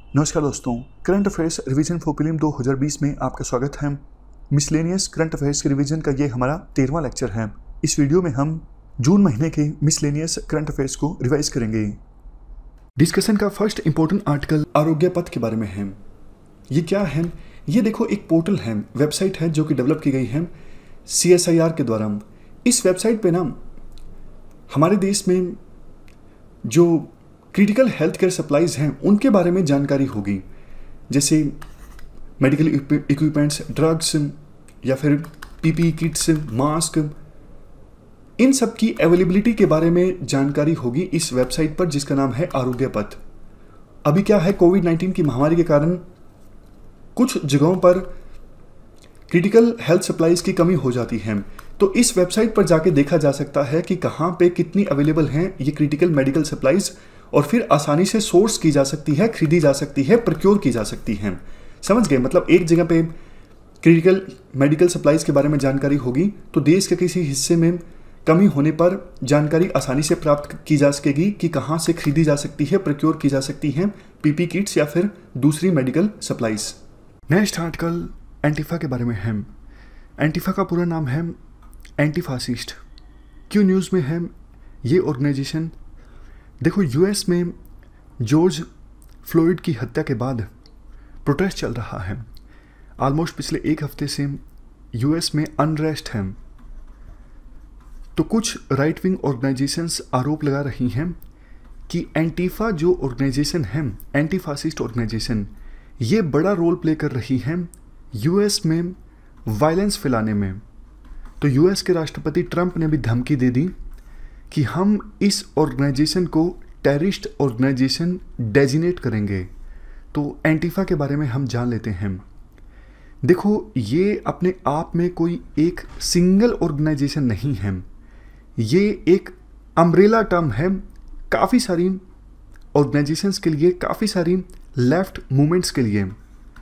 नमस्कार दोस्तों, current affairs revision for prelim 2020 में आपका स्वागत है। मिसलेनियस करंट अफेयर्स के रिवीजन का ये हमारा 13वां लेक्चर है। इस वीडियो में हम जून महीने के मिसलेनियस करंट अफेयर्स को रिवाइज करेंगे। डिस्कशन का first important article Arogya Path के बारे में है। ये क्या है? ये देखो, एक पोर्टल है, वेबसाइट है जो कि डेवलप की गई है CSIR के द्वारा। इस वेबसाइट पे ना हमारे देश में जो क्रिटिकल हेल्थ केयर सप्लाईज हैं उनके बारे में जानकारी होगी, जैसे मेडिकल इक्विपमेंट्स, ड्रग्स या फिर PPE किट्स, मास्क, इन सब की अवेलेबिलिटी के बारे में जानकारी होगी इस वेबसाइट पर, जिसका नाम है आरोग्य पथ। अभी क्या है, कोविड-19 की महामारी के कारण कुछ जगहों पर क्रिटिकल हेल्थ सप्लाईज की कमी हो जाती है, तो इस वेबसाइट पर जाके देखा जा सकता है कि कहाँ पे कितनी अवेलेबल हैं ये क्रिटिकल मेडिकल सप्लाईज, और फिर आसानी से सोर्स की जा सकती है, खरीदी जा सकती है, प्रोक्योर की जा सकती है। समझ गए? मतलब एक जगह पे क्रिटिकल मेडिकल सप्लाईज के बारे में जानकारी होगी तो देश के किसी हिस्से में कमी होने पर जानकारी आसानी से प्राप्त की जा सकेगी कि कहाँ से खरीदी जा सकती है, प्रोक्योर की जा सकती है PPE किट्स या फिर दूसरी medical supplies. Next article Antifa के बारे में है। एंटीफा का पूरा नाम है एंटी फासिस्ट। क्यों न्यूज़ में है ये ऑर्गेनाइजेशन? देखो, US में जॉर्ज फ्लोइड की हत्या के बाद प्रोटेस्ट चल रहा है। ऑलमोस्ट पिछले एक हफ्ते से US में अनरेस्ट है। तो कुछ राइट विंग ऑर्गेनाइजेशंस आरोप लगा रही हैं कि एंटीफा जो ऑर्गेनाइजेशन है, एंटी फासिस्ट ऑर्गेनाइजेशन, ये बड़ा रोल प्ले कर रही है US में वायलेंस फैलाने में। तो US के राष्ट्रपति ट्रंप ने भी धमकी दे दी कि हम इस ऑर्गेनाइजेशन को टेररिस्ट ऑर्गेनाइजेशन डेजिनेट करेंगे। तो एंटीफा के बारे में हम जान लेते हैं। देखो, ये अपने आप में कोई एक सिंगल ऑर्गेनाइजेशन नहीं है, ये एक अम्ब्रेला टर्म है काफ़ी सारी ऑर्गेनाइजेशंस के लिए, काफ़ी सारी लेफ्ट मूवमेंट्स के लिए।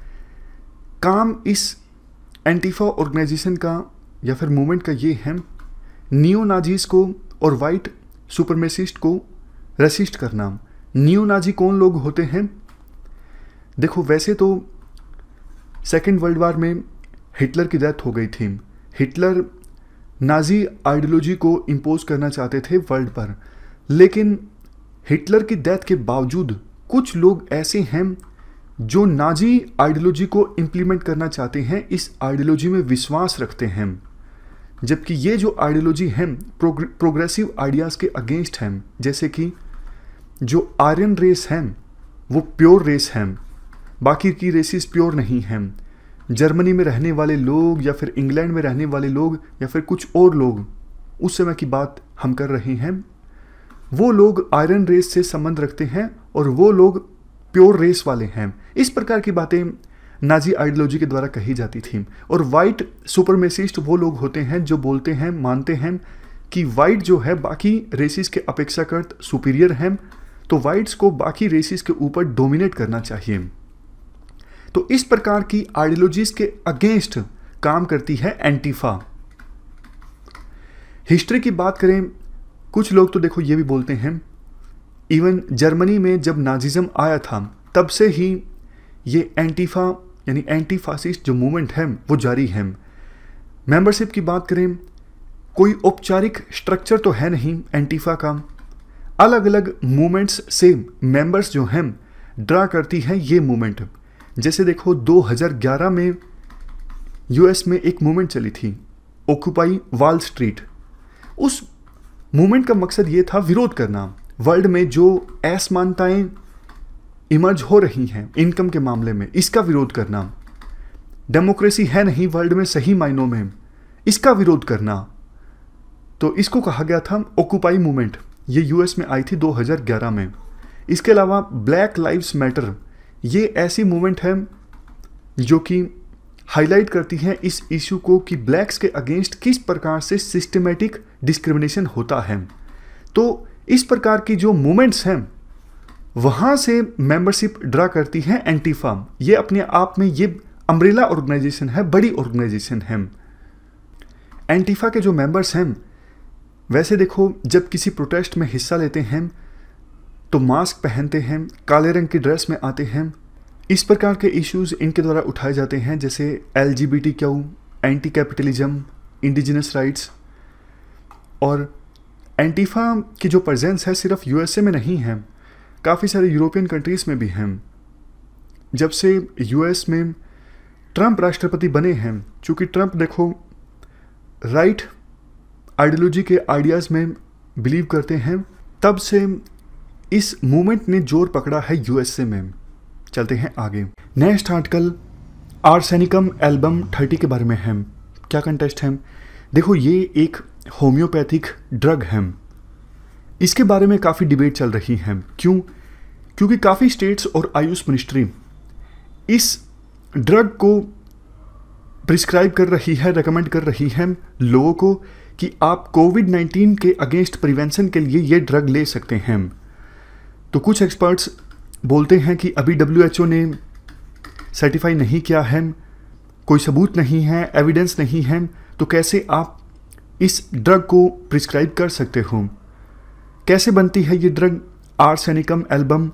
काम इस एंटीफा ऑर्गेनाइजेशन का या फिर मूवमेंट का ये है नियो नाजीज को और वाइट सुपरमेसिस्ट को रेसिस्ट करना। नियो नाजी कौन लोग होते हैं? देखो, वैसे तो सेकेंड वर्ल्ड वॉर में हिटलर की डेथ हो गई थी। हिटलर नाजी आइडियोलॉजी को इम्पोज करना चाहते थे वर्ल्ड पर, लेकिन हिटलर की डेथ के बावजूद कुछ लोग ऐसे हैं जो नाजी आइडियोलॉजी को इम्प्लीमेंट करना चाहते हैं, इस आइडियोलॉजी में विश्वास रखते हैं, जबकि ये जो आइडियोलॉजी है प्रोग्रेसिव आइडियाज़ के अगेंस्ट है। जैसे कि जो आर्यन रेस है वो प्योर रेस है, बाकी की रेसेस प्योर नहीं हैं। जर्मनी में रहने वाले लोग या फिर इंग्लैंड में रहने वाले लोग या फिर कुछ और लोग, उस समय की बात हम कर रहे हैं, वो लोग आयरन रेस से संबंध रखते हैं और वो लोग प्योर रेस वाले हैं। इस प्रकार की बातें नाजी आइडियोलॉजी के द्वारा कही जाती थी। और वाइट सुपरमेसिस्ट वो लोग होते हैं जो बोलते हैं, मानते हैं कि वाइट जो है बाकी रेसिस के अपेक्षाकृत सुपीरियर हैं, तो वाइट्स को बाकी रेसिस के ऊपर डोमिनेट करना चाहिए। तो इस प्रकार की आइडियोलॉजीज के अगेंस्ट काम करती है एंटीफा। हिस्ट्री की बात करें, कुछ लोग तो देखो ये भी बोलते हैं, इवन जर्मनी में जब नाजिज्म आया था तब से ही ये एंटीफा यानी एंटी फासिस्ट जो मूवमेंट है वो जारी है। मेंबरशिप की बात करें, कोई औपचारिक स्ट्रक्चर तो है नहीं एंटीफा का। अलग अलग मूवमेंट्स से मेंबर्स जो हैं ड्रा करती है ये मूवमेंट। जैसे देखो, 2011 में US में एक मूवमेंट चली थी, ऑक्यूपाई वॉल स्ट्रीट। उस मूवमेंट का मकसद ये था विरोध करना वर्ल्ड में जो असमानताएं इमर्ज हो रही हैं इनकम के मामले में, इसका विरोध करना। डेमोक्रेसी है नहीं वर्ल्ड में सही मायनों में, इसका विरोध करना। तो इसको कहा गया था ऑक्यूपाई मूवमेंट। ये US में आई थी 2011 में। इसके अलावा ब्लैक लाइव्स मैटर, ये ऐसी मूवमेंट है जो कि हाईलाइट करती है इस इशू को कि ब्लैक्स के अगेंस्ट किस प्रकार से सिस्टमेटिक डिस्क्रिमिनेशन होता है। तो इस प्रकार की जो मूवमेंट्स हैं वहाँ से मेंबरशिप ड्रा करती है एंटीफा। ये अपने आप में ये अम्ब्रेला ऑर्गेनाइजेशन है, बड़ी ऑर्गेनाइजेशन है। एंटीफा के जो मेंबर्स हैं, वैसे देखो, जब किसी प्रोटेस्ट में हिस्सा लेते हैं तो मास्क पहनते हैं, काले रंग की ड्रेस में आते हैं, इस प्रकार के इश्यूज इनके द्वारा उठाए जाते हैं, जैसे LGBTQ, anti capitalism, indigenous rights. और एंटीफा की जो प्रेजेंस है सिर्फ USA में नहीं है, काफ़ी सारे यूरोपियन कंट्रीज़ में भी हैं। जब से US में ट्रंप राष्ट्रपति बने हैं, चूँकि ट्रंप देखो राइट आइडियोलॉजी के आइडियाज़ में बिलीव करते हैं, तब से इस मूवमेंट ने जोर पकड़ा है USA में। चलते हैं आगे। नेक्स्ट आर्टिकल आर्सेनिकम एल्बम 30 के बारे में है। क्या कंटेस्ट है? देखो, ये एक होम्योपैथिक ड्रग है। इसके बारे में काफ़ी डिबेट चल रही है। क्यों? क्योंकि काफ़ी स्टेट्स और आयुष मिनिस्ट्री इस ड्रग को प्रिस्क्राइब कर रही है, रेकमेंड कर रही है लोगों को कि आप कोविड-19 के अगेंस्ट प्रिवेंशन के लिए ये ड्रग ले सकते हैं। तो कुछ एक्सपर्ट्स बोलते हैं कि अभी WHO ने सर्टिफाई नहीं किया है, कोई सबूत नहीं है, एविडेंस नहीं है, तो कैसे आप इस ड्रग को प्रिस्क्राइब कर सकते हो? कैसे बनती है ये ड्रग आर्सेनिकम एल्बम?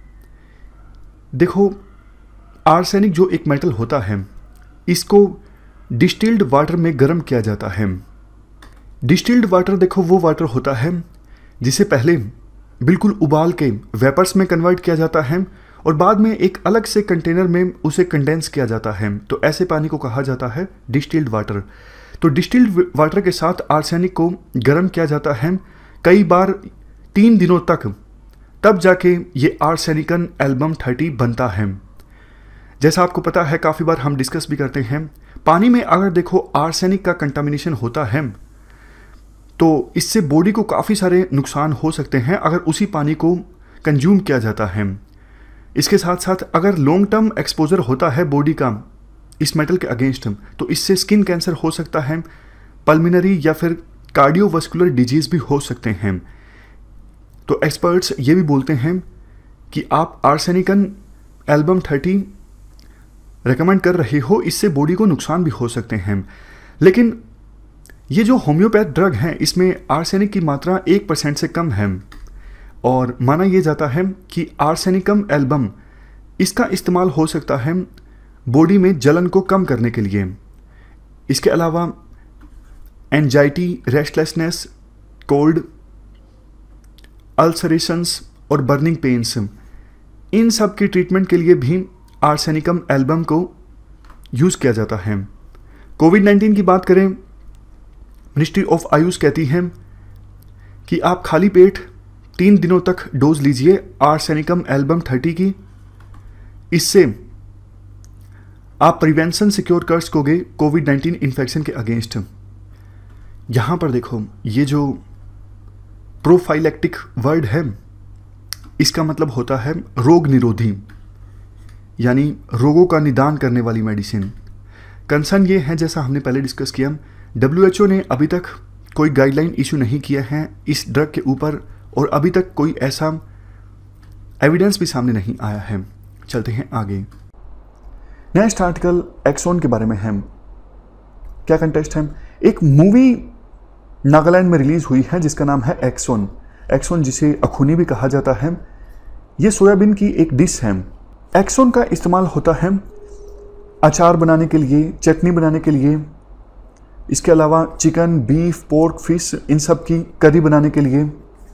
देखो, आर्सेनिक जो एक मेटल होता है, इसको डिस्टिल्ड वाटर में गर्म किया जाता है। डिस्टिल्ड वाटर देखो वो वाटर होता है जिसे पहले बिल्कुल उबाल के वेपर्स में कन्वर्ट किया जाता है और बाद में एक अलग से कंटेनर में उसे कंडेंस किया जाता है। तो ऐसे पानी को कहा जाता है डिस्टिल्ड वाटर। तो डिस्टिल्ड वाटर के साथ आर्सेनिक को गर्म किया जाता है कई बार 3 दिनों तक, तब जाके ये आर्सेनिकम एल्बम 30 बनता है। जैसा आपको पता है, काफ़ी बार हम डिस्कस भी करते हैं, पानी में अगर देखो आर्सेनिक का कंटामिनेशन होता है तो इससे बॉडी को काफ़ी सारे नुकसान हो सकते हैं अगर उसी पानी को कंज्यूम किया जाता है। इसके साथ साथ अगर लॉन्ग टर्म एक्सपोजर होता है बॉडी का इस मेटल के अगेंस्ट, तो इससे स्किन कैंसर हो सकता है, पल्मिनरी या फिर कार्डियोवास्कुलर डिजीज़ भी हो सकते हैं। तो एक्सपर्ट्स ये भी बोलते हैं कि आप आर्सेनिकम एल्बम 30 रेकमेंड कर रहे हो, इससे बॉडी को नुकसान भी हो सकते हैं। लेकिन ये जो होम्योपैथ ड्रग है, इसमें आर्सेनिक की मात्रा 1% से कम है और माना यह जाता है कि आर्सेनिकम एल्बम इसका इस्तेमाल हो सकता है बॉडी में जलन को कम करने के लिए। इसके अलावा एंजाइटी, रेस्टलेसनेस, कोल्ड, अल्सरेशंस और बर्निंग पेन्स, इन सब की ट्रीटमेंट के लिए भी आर्सेनिकम एल्बम को यूज़ किया जाता है। कोविड-19 की बात करें, मिनिस्ट्री ऑफ आयुष कहती है कि आप खाली पेट 3 दिनों तक डोज लीजिए आर्सेनिकम एल्बम 30 की। इससे आप प्रिवेंशन सिक्योर कर सकोगे कोविड-19 इन्फेक्शन के अगेंस्ट। यहाँ पर देखो, ये जो प्रोफाइलेक्टिक वर्ड है, इसका मतलब होता है रोग निरोधी, यानी रोगों का निदान करने वाली मेडिसिन। कंसर्न ये है, जैसा हमने पहले डिस्कस किया, WHO ने अभी तक कोई गाइडलाइन इशू नहीं किया है इस ड्रग के ऊपर और अभी तक कोई ऐसा एविडेंस भी सामने नहीं आया है। चलते हैं आगे। नेक्स्ट आर्टिकल एक्सोन के बारे में है। क्या कंटेस्ट है? एक मूवी नागालैंड में रिलीज हुई है जिसका नाम है एक्सोन। एक्सोन जिसे अखुनी भी कहा जाता है, ये सोयाबीन की एक डिश है। एक्सोन का इस्तेमाल होता है अचार बनाने के लिए, चटनी बनाने के लिए, इसके अलावा चिकन, बीफ, पोर्क, फिश, इन सब की करी बनाने के लिए।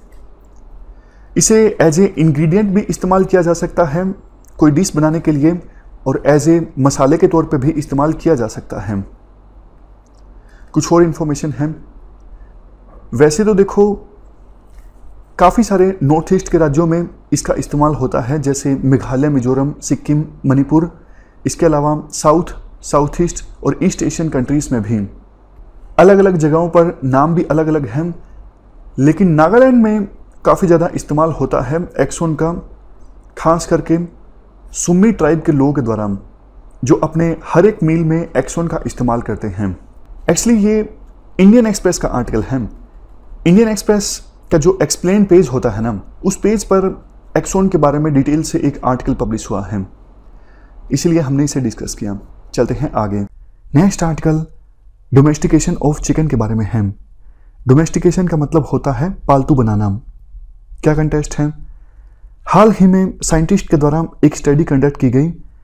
इसे एज ए इंग्रेडिएंट भी इस्तेमाल किया जा सकता है कोई डिश बनाने के लिए और एज ए मसाले के तौर पे भी इस्तेमाल किया जा सकता है। कुछ और इन्फॉर्मेशन है। वैसे तो देखो, काफ़ी सारे नॉर्थ ईस्ट के राज्यों में इसका इस्तेमाल होता है, जैसे मेघालय, मिजोरम, सिक्किम, मणिपुर। इसके अलावा साउथ ईस्ट और ईस्ट एशियन कंट्रीज़ में भी अलग अलग जगहों पर नाम भी अलग अलग हैं, लेकिन नागालैंड में काफ़ी ज़्यादा इस्तेमाल होता है एक्सोन का, खास करके सुम्मी ट्राइब के लोगों के द्वारा, जो अपने हर एक मील में एक्सोन का इस्तेमाल करते हैं। एक्चुअली ये इंडियन एक्सप्रेस का आर्टिकल है। इंडियन एक्सप्रेस का जो एक्सप्लेन पेज होता है ना, उस पेज पर एक्सोन के बारे में डिटेल से एक आर्टिकल पब्लिश हुआ है, इसीलिए हमने इसे डिस्कस किया। चलते हैं आगे। Next article domestication of chicken के बारे में है। डोमेस्टिकेशन का मतलब होता है पालतू बनाना। क्या कंटेस्ट है? हाल ही में साइंटिस्ट के द्वारा एक स्टडी कंडक्ट की गई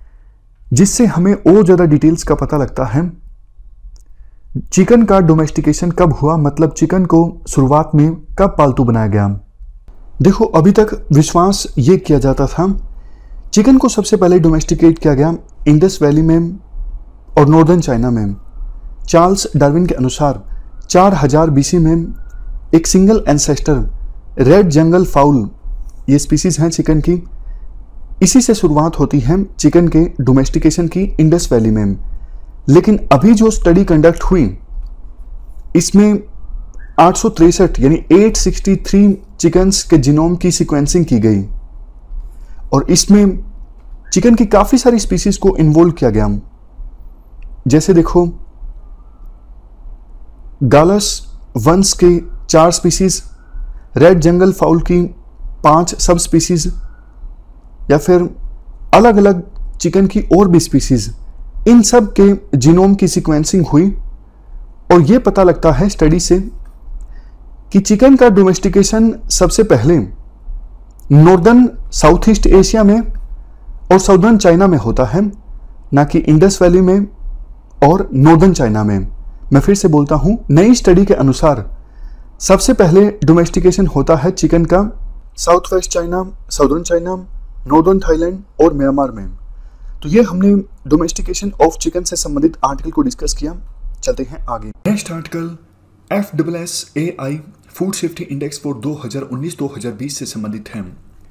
जिससे हमें और ज़्यादा डिटेल्स का पता लगता है। चिकन का डोमेस्टिकेशन कब हुआ, मतलब चिकन को शुरुआत में कब पालतू बनाया गया। देखो, अभी तक विश्वास ये किया जाता था चिकन को सबसे पहले डोमेस्टिकेट किया गया इंडस वैली में और नॉर्दर्न चाइना में। चार्ल्स डार्विन के अनुसार 4000 BC में एक single ancestor red jungle fowl, ये स्पीसीज हैं चिकन की, इसी से शुरुआत होती है चिकन के डोमेस्टिकेशन की इंडस वैली में। लेकिन अभी जो स्टडी कंडक्ट हुई इसमें 863 यानी 863 चिकन्स के जीनोम की सीक्वेंसिंग की गई और इसमें चिकन की काफ़ी सारी स्पीसीज को इन्वॉल्व किया गया। जैसे देखो, गालस वंश के 4 स्पीसीज, रेड जंगल फाउल की 5 सब स्पीसीज, या फिर अलग अलग चिकन की और भी स्पीसीज, इन सब के जीनोम की सीक्वेंसिंग हुई और यह पता लगता है स्टडी से कि चिकन का डोमेस्टिकेशन सबसे पहले नॉर्दर्न साउथ ईस्ट एशिया में और साउदर्न चाइना में होता है, ना कि इंडस वैली में और नॉर्दर्न चाइना में। मैं फिर से बोलता हूं, नई स्टडी के अनुसार सबसे पहले डोमेस्टिकेशन होता है चिकन का south west China, southern China, northern Thailand और म्यांमार में। तो ये हमने डोमेस्टिकेशन ऑफ चिकन से संबंधित आर्टिकल को डिस्कस किया। चलते हैं आगे। Next article FSSAI food safety index for 2019-2020 से संबंधित है।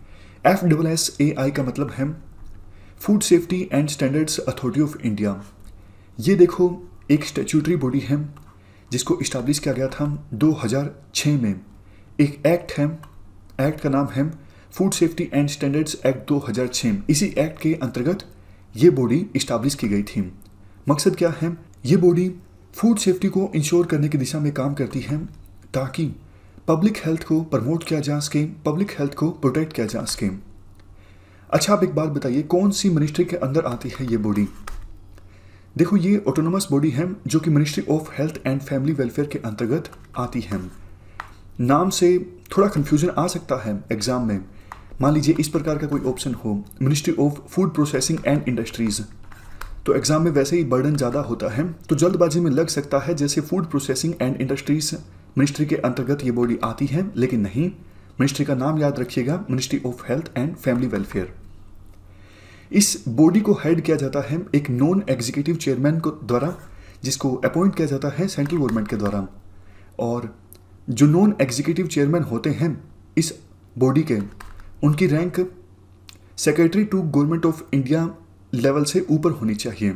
FSSAI का मतलब है food safety and standards authority of India. ये देखो, एक स्टैट्यूटरी बॉडी है जिसको इस्टेब्लिश किया गया था 2006 में। एक एक्ट है, एक्ट का नाम है food safety and standards act 2006। इसी एक्ट के अंतर्गत ये बॉडी इस्टेब्लिश की गई थी। मकसद क्या है, ये बॉडी फूड सेफ्टी को इंश्योर करने की दिशा में काम करती है ताकि पब्लिक हेल्थ को प्रमोट किया जा सके, पब्लिक हेल्थ को प्रोटेक्ट किया जा सके। अच्छा, आप एक बात बताइए, कौन सी मिनिस्ट्री के अंदर आती है ये बॉडी? देखो, ये ऑटोनोमस बॉडी है जो कि ministry of health and family welfare के अंतर्गत आती है। नाम से थोड़ा कंफ्यूजन आ सकता है एग्जाम में। मान लीजिए इस प्रकार का कोई ऑप्शन हो, ministry of food processing and industries, तो एग्जाम में वैसे ही बर्डन ज़्यादा होता है, तो जल्दबाजी में लग सकता है जैसे food processing and industries ministry के अंतर्गत ये बॉडी आती है, लेकिन नहीं। मिनिस्ट्री का नाम याद रखिएगा, ministry of health and family welfare. इस बॉडी को हेड किया जाता है एक नॉन एग्जीक्यूटिव चेयरमैन को द्वारा, जिसको अपॉइंट किया जाता है सेंट्रल गवर्नमेंट के द्वारा। और जो नॉन एग्जीक्यूटिव चेयरमैन होते हैं इस बॉडी के, उनकी rank secretary to government of India level से ऊपर होनी चाहिए।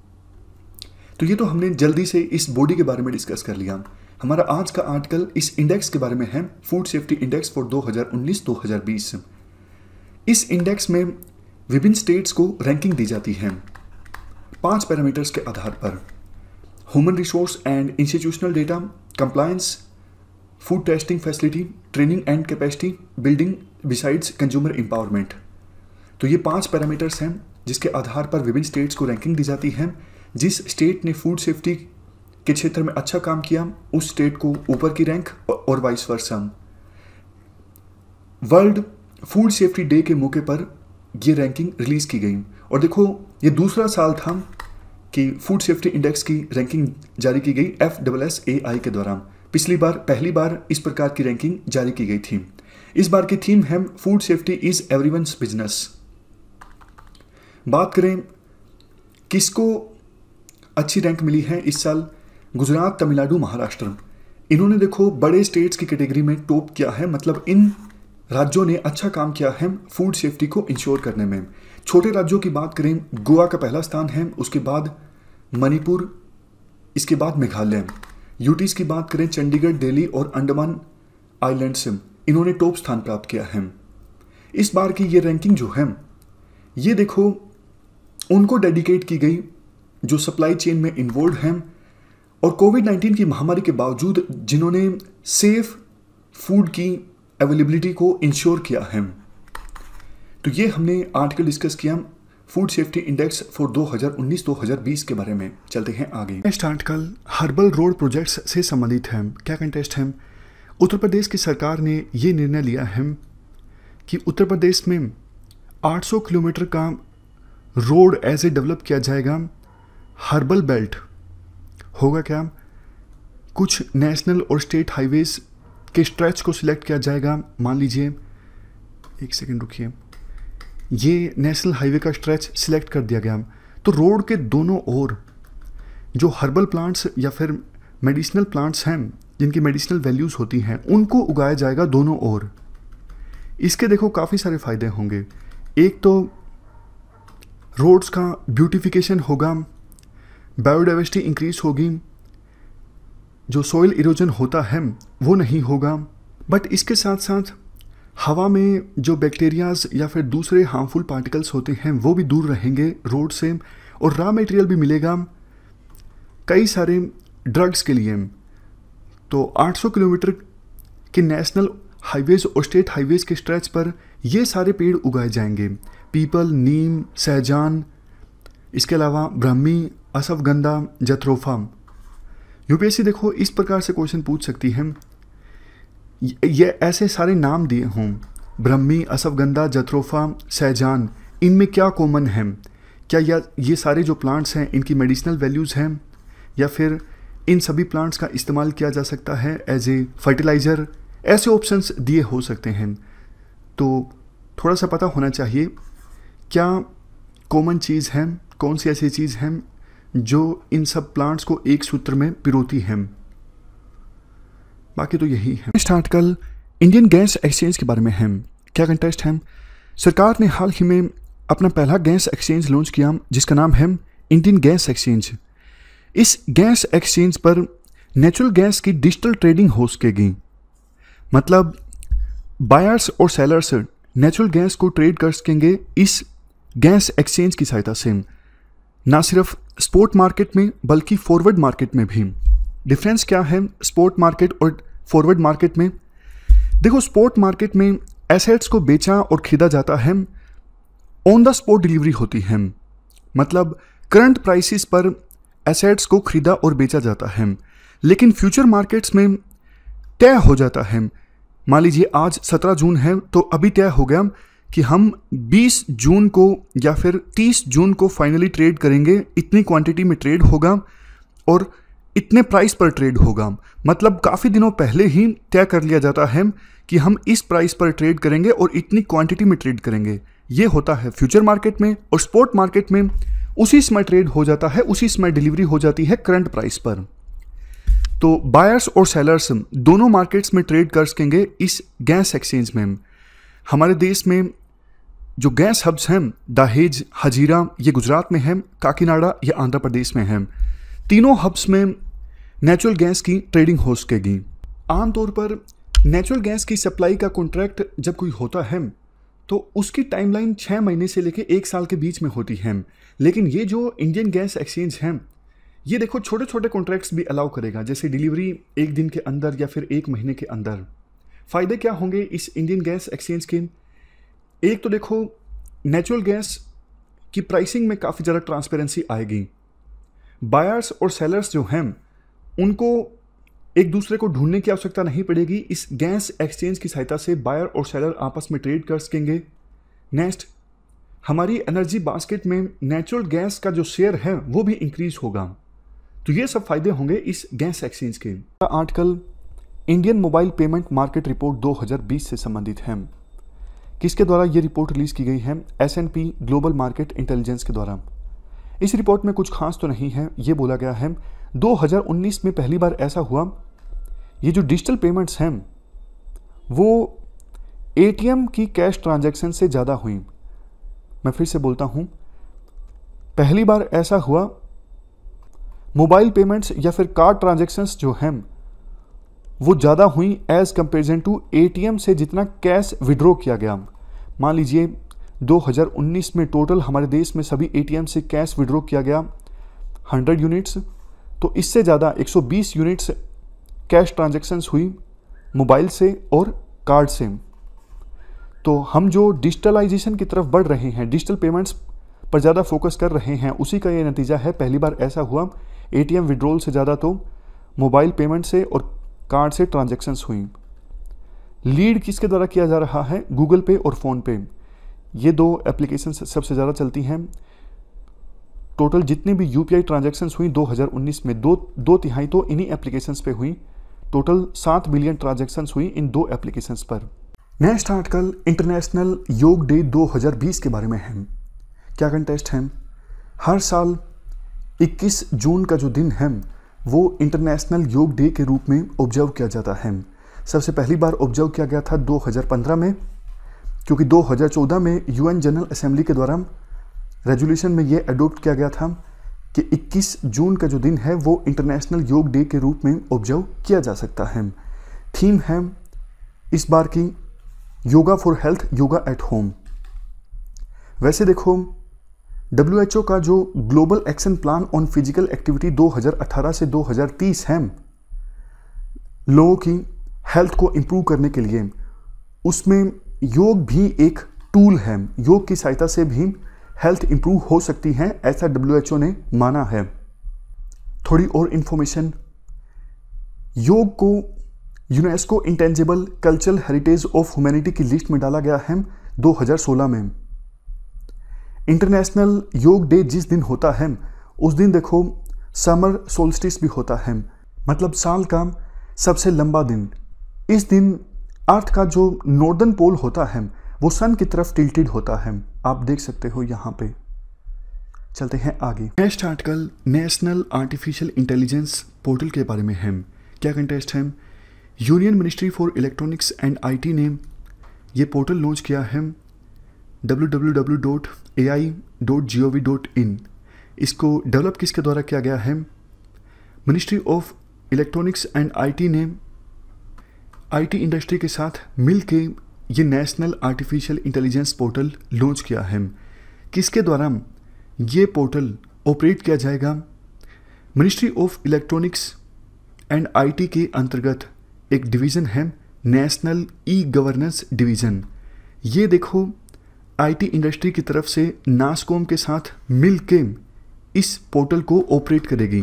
तो ये तो हमने जल्दी से इस बॉडी के बारे में डिस्कस कर लिया। हमारा आज का आर्टिकल इस इंडेक्स के बारे में है, फूड सेफ्टी इंडेक्स फॉर 2019-2020। इस इंडेक्स में विभिन्न स्टेट्स को रैंकिंग दी जाती है 5 पैरामीटर्स के आधार पर: human resource and institutional data, compliance, food testing facility, training and capacity building, besides consumer empowerment. तो ये 5 पैरामीटर्स हैं जिसके आधार पर विभिन्न स्टेट्स को रैंकिंग दी जाती है। जिस स्टेट ने फूड सेफ्टी के क्षेत्र में अच्छा काम किया उस स्टेट को ऊपर की रैंक और vice versa. World food safety day के मौके पर यह रैंकिंग रिलीज की गई। और देखो, ये दूसरा साल था कि फूड सेफ्टी इंडेक्स की रैंकिंग जारी की गई FSSAI के द्वारा। पिछली बार पहली बार इस प्रकार की रैंकिंग जारी की गई थी। इस बार की थीम है food safety is everyone's business. बात करें किसको अच्छी रैंक मिली है इस साल, गुजरात, तमिलनाडु, महाराष्ट्र। इन्होंने देखो बड़े स्टेट्स की कैटेगरी में टॉप किया है, मतलब इन राज्यों ने अच्छा काम किया है फूड सेफ्टी को इंश्योर करने में। छोटे राज्यों की बात करें, गोवा का पहला स्थान है, उसके बाद मणिपुर, इसके बाद मेघालय। यूटीज की बात करें, चंडीगढ़, दिल्ली और अंडमान आइलैंड्स, इन्होंने टॉप स्थान प्राप्त किया है। इस बार की ये रैंकिंग जो है, ये देखो उनको डेडिकेट की गई जो सप्लाई चेन में इन्वॉल्व हैं और कोविड-19 की महामारी के बावजूद जिन्होंने सेफ फूड की अवेलेबिलिटी को इंश्योर किया है। तो ये हमने आर्टिकल डिस्कस किया फूड सेफ्टी इंडेक्स फॉर 2019-2020 के बारे में। चलते हैं आगे। Next article herbal road projects से संबंधित है। क्या कंटेस्ट है? उत्तर प्रदेश की सरकार ने ये निर्णय लिया है कि उत्तर प्रदेश में 800 किलोमीटर का रोड ऐसे डेवलप किया जाएगा, हर्बल बेल्ट होगा क्या, कुछ नेशनल और स्टेट हाईवेज के स्ट्रेच को सिलेक्ट किया जाएगा। मान लीजिए, एक सेकंड रुकिए, ये नेशनल हाईवे का स्ट्रेच सिलेक्ट कर दिया गया, तो रोड के दोनों ओर जो हर्बल प्लांट्स या फिर मेडिसिनल प्लांट्स हैं जिनकी मेडिसिनल वैल्यूज़ होती हैं उनको उगाया जाएगा दोनों ओर। इसके देखो काफ़ी सारे फ़ायदे होंगे। एक तो रोड्स का ब्यूटिफिकेशन होगा, बायोडाइवर्सिटी इंक्रीज होगी, जो सॉइल इरोजन होता है वो नहीं होगा, बट इसके साथ साथ हवा में जो बैक्टीरियाज या फिर दूसरे हार्मफुल पार्टिकल्स होते हैं वो भी दूर रहेंगे रोड से, और रॉ मटेरियल भी मिलेगा कई सारे ड्रग्स के लिए। तो 800 किलोमीटर के नेशनल हाईवेज और स्टेट हाईवेज के स्ट्रेच पर ये सारे पेड़ उगाए जाएंगे, पीपल, नीम, सहजान, इसके अलावा ब्राह्मी, अश्वगंधा, जत्रोफा। यूपीएससी देखो इस प्रकार से क्वेश्चन पूछ सकती है, ये ऐसे सारे नाम दिए हों, ब्रह्मी, अश्वगंधा, जत्रोफा, सहजान, इनमें क्या कॉमन है, क्या ये सारे जो प्लांट्स हैं इनकी मेडिसिनल वैल्यूज़ हैं, या फिर इन सभी प्लांट्स का इस्तेमाल किया जा सकता है एज ए फर्टिलाइज़र। ऐसे ऑप्शंस दिए हो सकते हैं। तो थोड़ा सा पता होना चाहिए क्या कॉमन चीज़ है, कौन सी ऐसी चीज़ है जो इन सब प्लांट्स को एक सूत्र में पिरोती है। बाकी तो यही है। Next article Indian gas exchange के बारे में है। क्या कंटेस्ट है, सरकार ने हाल ही में अपना पहला गैस एक्सचेंज लॉन्च किया जिसका नाम है इंडियन गैस एक्सचेंज। इस गैस एक्सचेंज पर नेचुरल गैस की डिजिटल ट्रेडिंग हो सकेगी, मतलब बायर्स और सेलर्स नेचुरल गैस को ट्रेड कर सकेंगे इस गैस एक्सचेंज की सहायता से, ना सिर्फ स्पॉट मार्केट में बल्कि फॉरवर्ड मार्केट में भी। डिफरेंस क्या है स्पॉट मार्केट और फॉरवर्ड मार्केट में? देखो, स्पॉट मार्केट में एसेट्स को बेचा और खरीदा जाता है, ऑन द स्पॉट डिलीवरी होती है, मतलब करंट प्राइसेस पर एसेट्स को खरीदा और बेचा जाता है। लेकिन फ्यूचर मार्केट्स में तय हो जाता है, मान लीजिए आज 17 जून है तो अभी तय हो गया कि हम 20 जून को या फिर 30 जून को फाइनली ट्रेड करेंगे, इतनी क्वांटिटी में ट्रेड होगा और इतने प्राइस पर ट्रेड होगा। मतलब काफ़ी दिनों पहले ही तय कर लिया जाता है कि हम इस प्राइस पर ट्रेड करेंगे और इतनी क्वांटिटी में ट्रेड करेंगे। ये होता है फ्यूचर मार्केट में। और स्पॉट मार्केट में उसी समय ट्रेड हो जाता है, उसी समय डिलीवरी हो जाती है करंट प्राइस पर। तो बायर्स और सेलर्स दोनों मार्केट्स में ट्रेड कर सकेंगे इस गैस एक्सचेंज में। हमारे देश में जो गैस हब्स हैं, दहेज, हजीरा, ये गुजरात में है, काकीनाडा ये आंध्र प्रदेश में है। तीनों हब्स में नेचुरल गैस की ट्रेडिंग हो सकेगी। आमतौर पर नेचुरल गैस की सप्लाई का कॉन्ट्रैक्ट जब कोई होता है तो उसकी टाइमलाइन 6 महीने से लेकर 1 साल के बीच में होती है। लेकिन ये जो इंडियन गैस एक्सचेंज है, ये देखो छोटे छोटे कॉन्ट्रैक्ट्स भी अलाउ करेगा, जैसे डिलीवरी 1 दिन के अंदर या फिर 1 महीने के अंदर। फ़ायदे क्या होंगे इस इंडियन गैस एक्सचेंज के? एक तो देखो, नेचुरल गैस की प्राइसिंग में काफ़ी ज़्यादा ट्रांसपेरेंसी आएगी। बायर्स और सेलर्स जो हैं उनको एक दूसरे को ढूंढने की आवश्यकता नहीं पड़ेगी। इस गैस एक्सचेंज की सहायता से बायर और सेलर आपस में ट्रेड कर सकेंगे। नेक्स्ट, हमारी एनर्जी बास्केट में नेचुरल गैस का जो शेयर है वो भी इंक्रीज होगा। तो ये सब फायदे होंगे इस गैस एक्सचेंज के। Article Indian mobile payment market report 2020 से संबंधित है। किसके द्वारा ये रिपोर्ट रिलीज की गई है? S&P ग्लोबल मार्केट इंटेलिजेंस के द्वारा। इस रिपोर्ट में कुछ खास तो नहीं है। ये बोला गया है 2019 में पहली बार ऐसा हुआ, ये जो डिजिटल पेमेंट्स हैं वो ATM की कैश ट्रांजैक्शन से ज़्यादा हुई। मैं फिर से बोलता हूँ, पहली बार ऐसा हुआ मोबाइल पेमेंट्स या फिर कार्ड ट्रांजैक्शंस जो हैं वो ज़्यादा हुई एज कंपेरिजन टू ATM से जितना कैश विड्रॉ किया गया। मान लीजिए 2019 में टोटल हमारे देश में सभी ATM से कैश विड्रॉ किया गया 100 यूनिट्स, तो इससे ज़्यादा 120 यूनिट्स कैश ट्रांजैक्शंस हुई मोबाइल से और कार्ड से। तो हम जो डिजिटलाइजेशन की तरफ बढ़ रहे हैं, डिजिटल पेमेंट्स पर ज़्यादा फोकस कर रहे हैं, उसी का ये नतीजा है। पहली बार ऐसा हुआ ATM विड्रॉल से ज़्यादा तो मोबाइल पेमेंट से और कार्ड से ट्रांजैक्शंस हुई। लीड किसके द्वारा किया जा रहा है? गूगल पे और फ़ोन पे, ये 2 एप्लीकेशन सबसे ज़्यादा चलती हैं। टोटल जितनी भी यूपीआई ट्रांजैक्शंस हुई 2019 में, दो तिहाई तो इन्हीं एप्लीकेशंस पे हुई। टोटल 7 बिलियन ट्रांजैक्शंस हुई इन 2 एप्लीकेशंस पर। Next article international yoga day 2020 के बारे में है। क्या कंटेस्ट है? हर साल 21 जून का जो दिन है वो इंटरनेशनल योग डे के रूप में ऑब्जर्व किया जाता है। सबसे पहली बार ऑब्जर्व किया गया था 2015 में, क्योंकि 2014 में यूएन जनरल असेंबली के द्वारा रेजोल्यूशन में ये अडोप्ट किया गया था कि 21 जून का जो दिन है वो इंटरनेशनल योग डे के रूप में ऑब्जर्व किया जा सकता है। थीम है इस बार की yoga for health, yoga at home. वैसे देखो WHO का जो global action plan on physical activity 2018 से 2030 है लोगों की हेल्थ को इम्प्रूव करने के लिए, उसमें योग भी एक टूल है। योग की सहायता से भी हेल्थ इम्प्रूव हो सकती है, ऐसा WHO ने माना है। थोड़ी और इंफॉर्मेशन, योग को UNESCO intangible cultural heritage of humanity की लिस्ट में डाला गया है 2016 में। इंटरनेशनल योग डे जिस दिन होता है उस दिन देखो समर सोल्स्टिस भी होता है, मतलब साल का सबसे लंबा दिन। इस दिन अर्थ का जो नॉर्दर्न पोल होता है वो सन की तरफ टिल्टेड होता है, आप देख सकते हो यहाँ पे। चलते हैं आगे। Next article national artificial intelligence portal के बारे में है। क्या कंटेस्ट है? Union ministry for electronics and IT ने ये पोर्टल लॉन्च किया है www.ai.gov.in। इसको डेवलप किसके द्वारा किया गया है? Ministry of electronics and IT ने आईटी इंडस्ट्री के साथ मिलके ये national artificial intelligence portal launch किया है। किसके द्वारा ये पोर्टल ऑपरेट किया जाएगा? Ministry of electronics and IT के अंतर्गत एक डिवीज़न है नेशनल ई गवर्नेंस डिवीज़न। ये देखो आईटी इंडस्ट्री की तरफ से नासकॉम के साथ मिलके इस पोर्टल को ऑपरेट करेगी।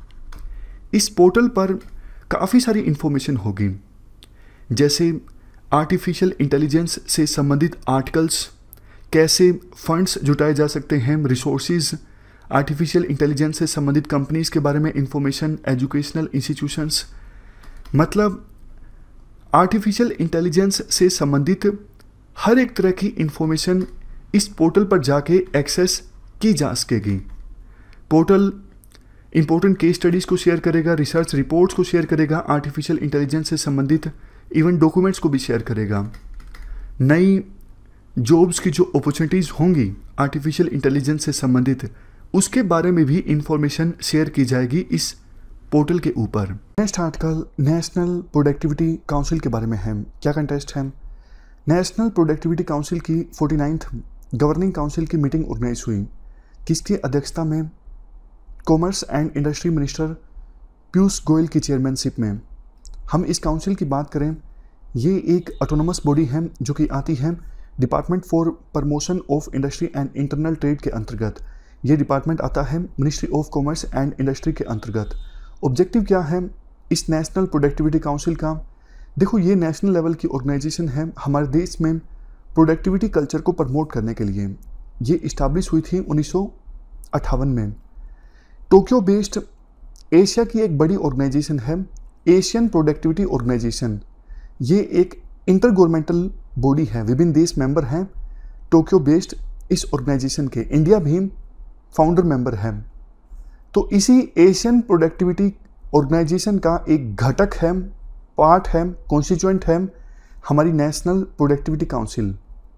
इस पोर्टल पर काफ़ी सारी इंफॉर्मेशन होगी, जैसे आर्टिफिशियल इंटेलिजेंस से संबंधित आर्टिकल्स, कैसे फंड्स जुटाए जा सकते हैं, रिसोर्सेज, आर्टिफिशियल इंटेलिजेंस से संबंधित कंपनीज के बारे में इंफॉर्मेशन, एजुकेशनल इंस्टीट्यूशंस, मतलब आर्टिफिशियल इंटेलिजेंस से संबंधित हर एक तरह की इंफॉर्मेशन इस पोर्टल पर जाके एक्सेस की जा सकेगी। पोर्टल इंपॉर्टेंट केस स्टडीज़ को शेयर करेगा, रिसर्च रिपोर्ट्स को शेयर करेगा, आर्टिफिशियल इंटेलिजेंस से संबंधित इवन डॉक्यूमेंट्स को भी शेयर करेगा। नई जॉब्स की जो अपॉर्चुनिटीज़ होंगी आर्टिफिशियल इंटेलिजेंस से संबंधित, उसके बारे में भी इंफॉर्मेशन शेयर की जाएगी इस पोर्टल के ऊपर। Next article national productivity council के बारे में है। क्या कंटेस्ट है? नेशनल प्रोडक्टिविटी काउंसिल की 49th गवर्निंग काउंसिल की मीटिंग ऑर्गेनाइज हुई। किसकी अध्यक्षता में? Commerce and industry minister Piyush Goyal की चेयरमैनशिप में। हम इस काउंसिल की बात करें, ये एक ऑटोनोमस बॉडी है जो कि आती है department for promotion of industry and internal trade के अंतर्गत। ये डिपार्टमेंट आता है ministry of commerce and industry के अंतर्गत। ऑब्जेक्टिव क्या है इस नेशनल प्रोडक्टिविटी काउंसिल का? देखो ये नेशनल लेवल की ऑर्गेनाइजेशन है हमारे देश में प्रोडक्टिविटी कल्चर को प्रमोट करने के लिए। ये इस्टाब्लिश हुई थी 1958 में। टोक्यो बेस्ड एशिया की एक बड़ी ऑर्गेनाइजेशन है एशियन प्रोडक्टिविटी ऑर्गेनाइजेशन। ये एक इंटर गवर्नमेंटल बॉडी है, विभिन्न देश मेंबर हैं टोक्यो बेस्ड इस ऑर्गेनाइजेशन के। इंडिया भी फाउंडर मेंबर है। तो इसी एशियन प्रोडक्टिविटी ऑर्गेनाइजेशन का एक घटक है, पार्ट है, कॉन्स्टिट्यूएंट है हमारी नेशनल प्रोडक्टिविटी काउंसिल।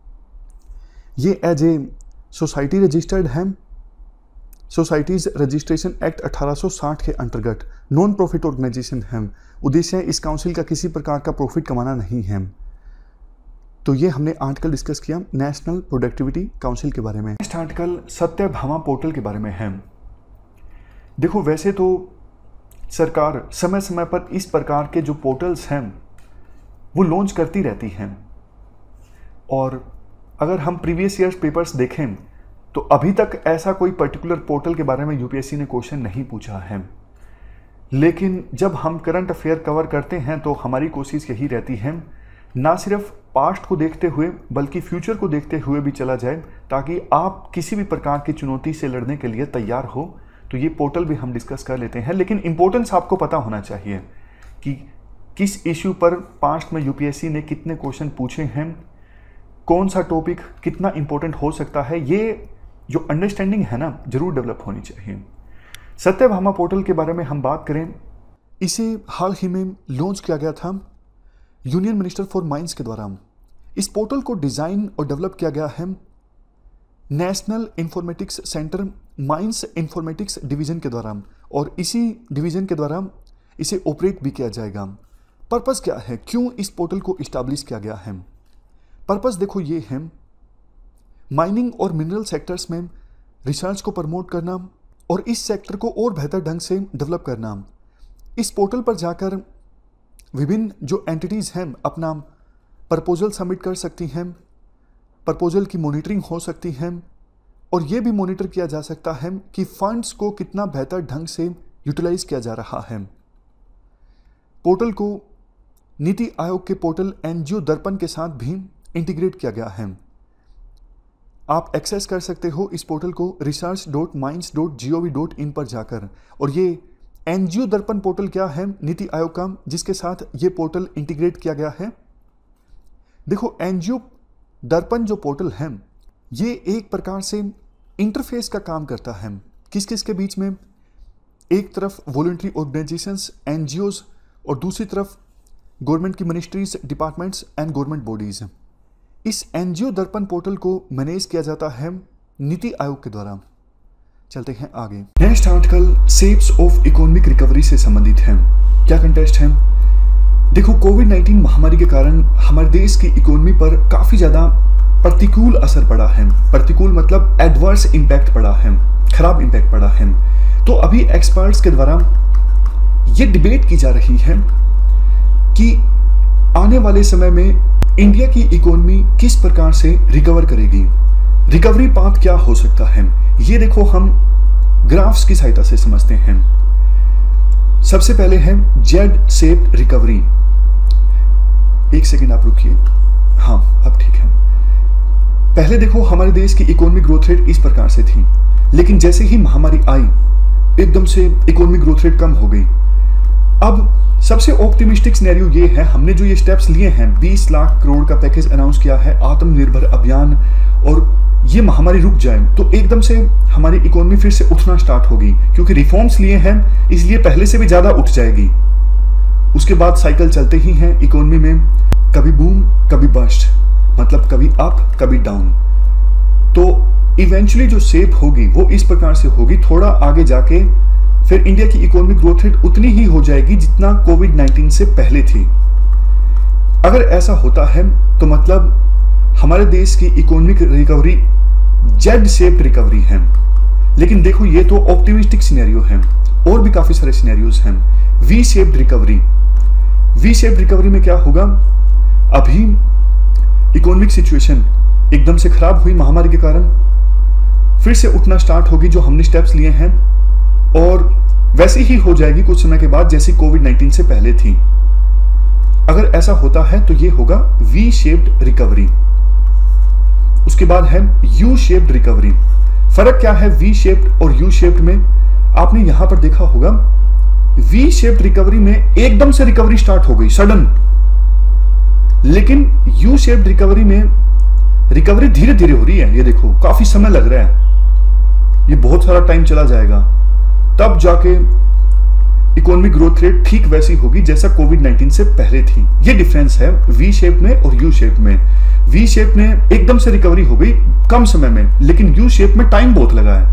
ये एज ए सोसाइटी रजिस्टर्ड है, सोसाइटीज़ रजिस्ट्रेशन एक्ट 1860 के अंतर्गत नॉन प्रॉफिट ऑर्गेनाइजेशन है। उद्देश्य इस काउंसिल का किसी प्रकार का प्रॉफिट कमाना नहीं है। तो ये हमने आर्टिकल डिस्कस किया नेशनल प्रोडक्टिविटी काउंसिल के बारे में। नेक्स्ट आर्टिकल सत्यभामा पोर्टल के बारे में है। देखो वैसे तो सरकार समय समय पर इस प्रकार के जो पोर्टल्स हैं वो लॉन्च करती रहती हैं, और अगर हम प्रीवियस ईयर्स पेपर्स देखें तो अभी तक ऐसा कोई पर्टिकुलर पोर्टल के बारे में यूपीएससी ने क्वेश्चन नहीं पूछा है। लेकिन जब हम करंट अफेयर कवर करते हैं तो हमारी कोशिश यही रहती है ना सिर्फ पास्ट को देखते हुए बल्कि फ्यूचर को देखते हुए भी चला जाए, ताकि आप किसी भी प्रकार की चुनौती से लड़ने के लिए तैयार हो। तो ये पोर्टल भी हम डिस्कस कर लेते हैं, लेकिन इंपॉर्टेंस आपको पता होना चाहिए कि किस इश्यू पर पास्ट में यूपीएससी ने कितने क्वेश्चन पूछे हैं, कौन सा टॉपिक कितना इंपॉर्टेंट हो सकता है। ये जो अंडरस्टैंडिंग है ना, जरूर डेवलप होनी चाहिए। सत्यभामा पोर्टल के बारे में हम बात करें, इसे हाल ही में लॉन्च किया गया था यूनियन मिनिस्टर फॉर माइंस के द्वारा। इस पोर्टल को डिज़ाइन और डेवलप किया गया है national informatics centre mines informatics division के द्वारा, और इसी डिवीज़न के द्वारा इसे ऑपरेट भी किया जाएगा। पर्पस क्या है, क्यों इस पोर्टल को इस्टेब्लिश किया गया है? पर्पस देखो ये है, माइनिंग और मिनरल सेक्टर्स में रिसर्च को प्रमोट करना और इस सेक्टर को और बेहतर ढंग से डेवलप करना। इस पोर्टल पर जाकर विभिन्न जो एंटिटीज़ हैं अपना प्रपोजल सबमिट कर सकती हैं, प्रपोजल की मॉनिटरिंग हो सकती है, और ये भी मॉनिटर किया जा सकता है कि फंड्स को कितना बेहतर ढंग से यूटिलाइज किया जा रहा है। पोर्टल को नीति आयोग के पोर्टल एनजीओ दर्पण के साथ भी इंटीग्रेट किया गया है। आप एक्सेस कर सकते हो इस पोर्टल को research.minds.gov.in पर जाकर। और ये एनजीओ दर्पण पोर्टल क्या है नीति आयोग का, जिसके साथ ये पोर्टल इंटीग्रेट किया गया है। देखो, एनजीओ दर्पण जो पोर्टल है ये एक प्रकार से इंटरफेस का काम करता है किस किस के बीच में, एक तरफ वॉलंटरी ऑर्गेनाइजेशंस एनजीओज और दूसरी तरफ गवर्नमेंट की ministries, departments and government bodies. इस एनजीओ दर्पण पोर्टल को मैनेज किया जाता है नीति आयोग के द्वारा। चलते हैं आगे। Next article shapes of economic recovery से संबंधित है। क्या कंटेस्ट है? देखो, कोविड-19 महामारी के कारण हमारे देश की इकोनॉमी पर काफ़ी ज़्यादा प्रतिकूल असर पड़ा है। प्रतिकूल मतलब एडवर्स इम्पैक्ट पड़ा है, खराब इम्पैक्ट पड़ा है। तो अभी एक्सपर्ट्स के द्वारा ये डिबेट की जा रही है कि आने वाले समय में इंडिया की इकोनॉमी किस प्रकार से रिकवर करेगी, रिकवरी पाथ क्या हो सकता है। ये देखो, हम ग्राफ्स की सहायता से समझते हैं। सबसे पहले है जेड शेप्ड रिकवरी। एक सेकंड आप रुकिए। हाँ, अब ठीक है। पहले देखो, हमारे देश की इकोनॉमिक ग्रोथ रेट इस प्रकार से थी, लेकिन जैसे ही महामारी आई एकदम से इकोनॉमिक ग्रोथ रेट कम हो गई। अब सबसे ऑप्टिमिस्टिक सिनेरियो ये है, हमने जो ये स्टेप्स लिए हैं, 20 लाख करोड़ का पैकेज अनाउंस किया है, आत्मनिर्भर अभियान, और ये महामारी रुक जाए तो एकदम से हमारी इकोनॉमी फिर से उठना स्टार्ट होगी, क्योंकि रिफॉर्म्स लिए हैं इसलिए पहले से भी ज़्यादा उठ जाएगी। उसके बाद साइकिल चलते ही हैं इकोनॉमी में, कभी बूम कभी बस्ट, मतलब कभी अप कभी डाउन। तो इवेंचुअली जो शेप होगी वो इस प्रकार से होगी। थोड़ा आगे जाके फिर इंडिया की इकोनॉमिक ग्रोथ रेट उतनी ही हो जाएगी जितना कोविड-19 से पहले थी। अगर ऐसा होता है तो मतलब हमारे देश की economic recovery Z shaped recovery है। लेकिन देखो, ये तो ऑप्टिमिस्टिक सिनेरियो है, और भी काफी सारे सिनेरियोज हैं। V shaped recovery. V shaped recovery में क्या होगा, अभी इकोनॉमिक सिचुएशन एकदम से खराब हुई महामारी के कारण, फिर से उठना स्टार्ट होगी जो हमने स्टेप्स लिए हैं, और वैसे ही हो जाएगी कुछ समय के बाद जैसे कोविड-19 से पहले थी। अगर ऐसा होता है तो ये होगा वी शेप्ड रिकवरी। उसके बाद है यू शेप्ड रिकवरी। फर्क क्या है वी शेप्ड और यू शेप्ड में? आपने यहां पर देखा होगा, वी शेप्ड रिकवरी में एकदम से रिकवरी स्टार्ट हो गई, सडन। लेकिन यू शेप्ड रिकवरी में रिकवरी धीरे धीरे हो रही है। ये देखो, काफी समय लग रहा है, ये बहुत सारा टाइम चला जाएगा, तब जाके इकोनॉमिक ग्रोथ रेट ठीक वैसी होगी जैसा कोविड-19 से पहले थी। ये डिफरेंस है वी शेप में और यू शेप में। वी शेप में एकदम से रिकवरी हो गई कम समय में, लेकिन यू शेप में टाइम बहुत लगा है।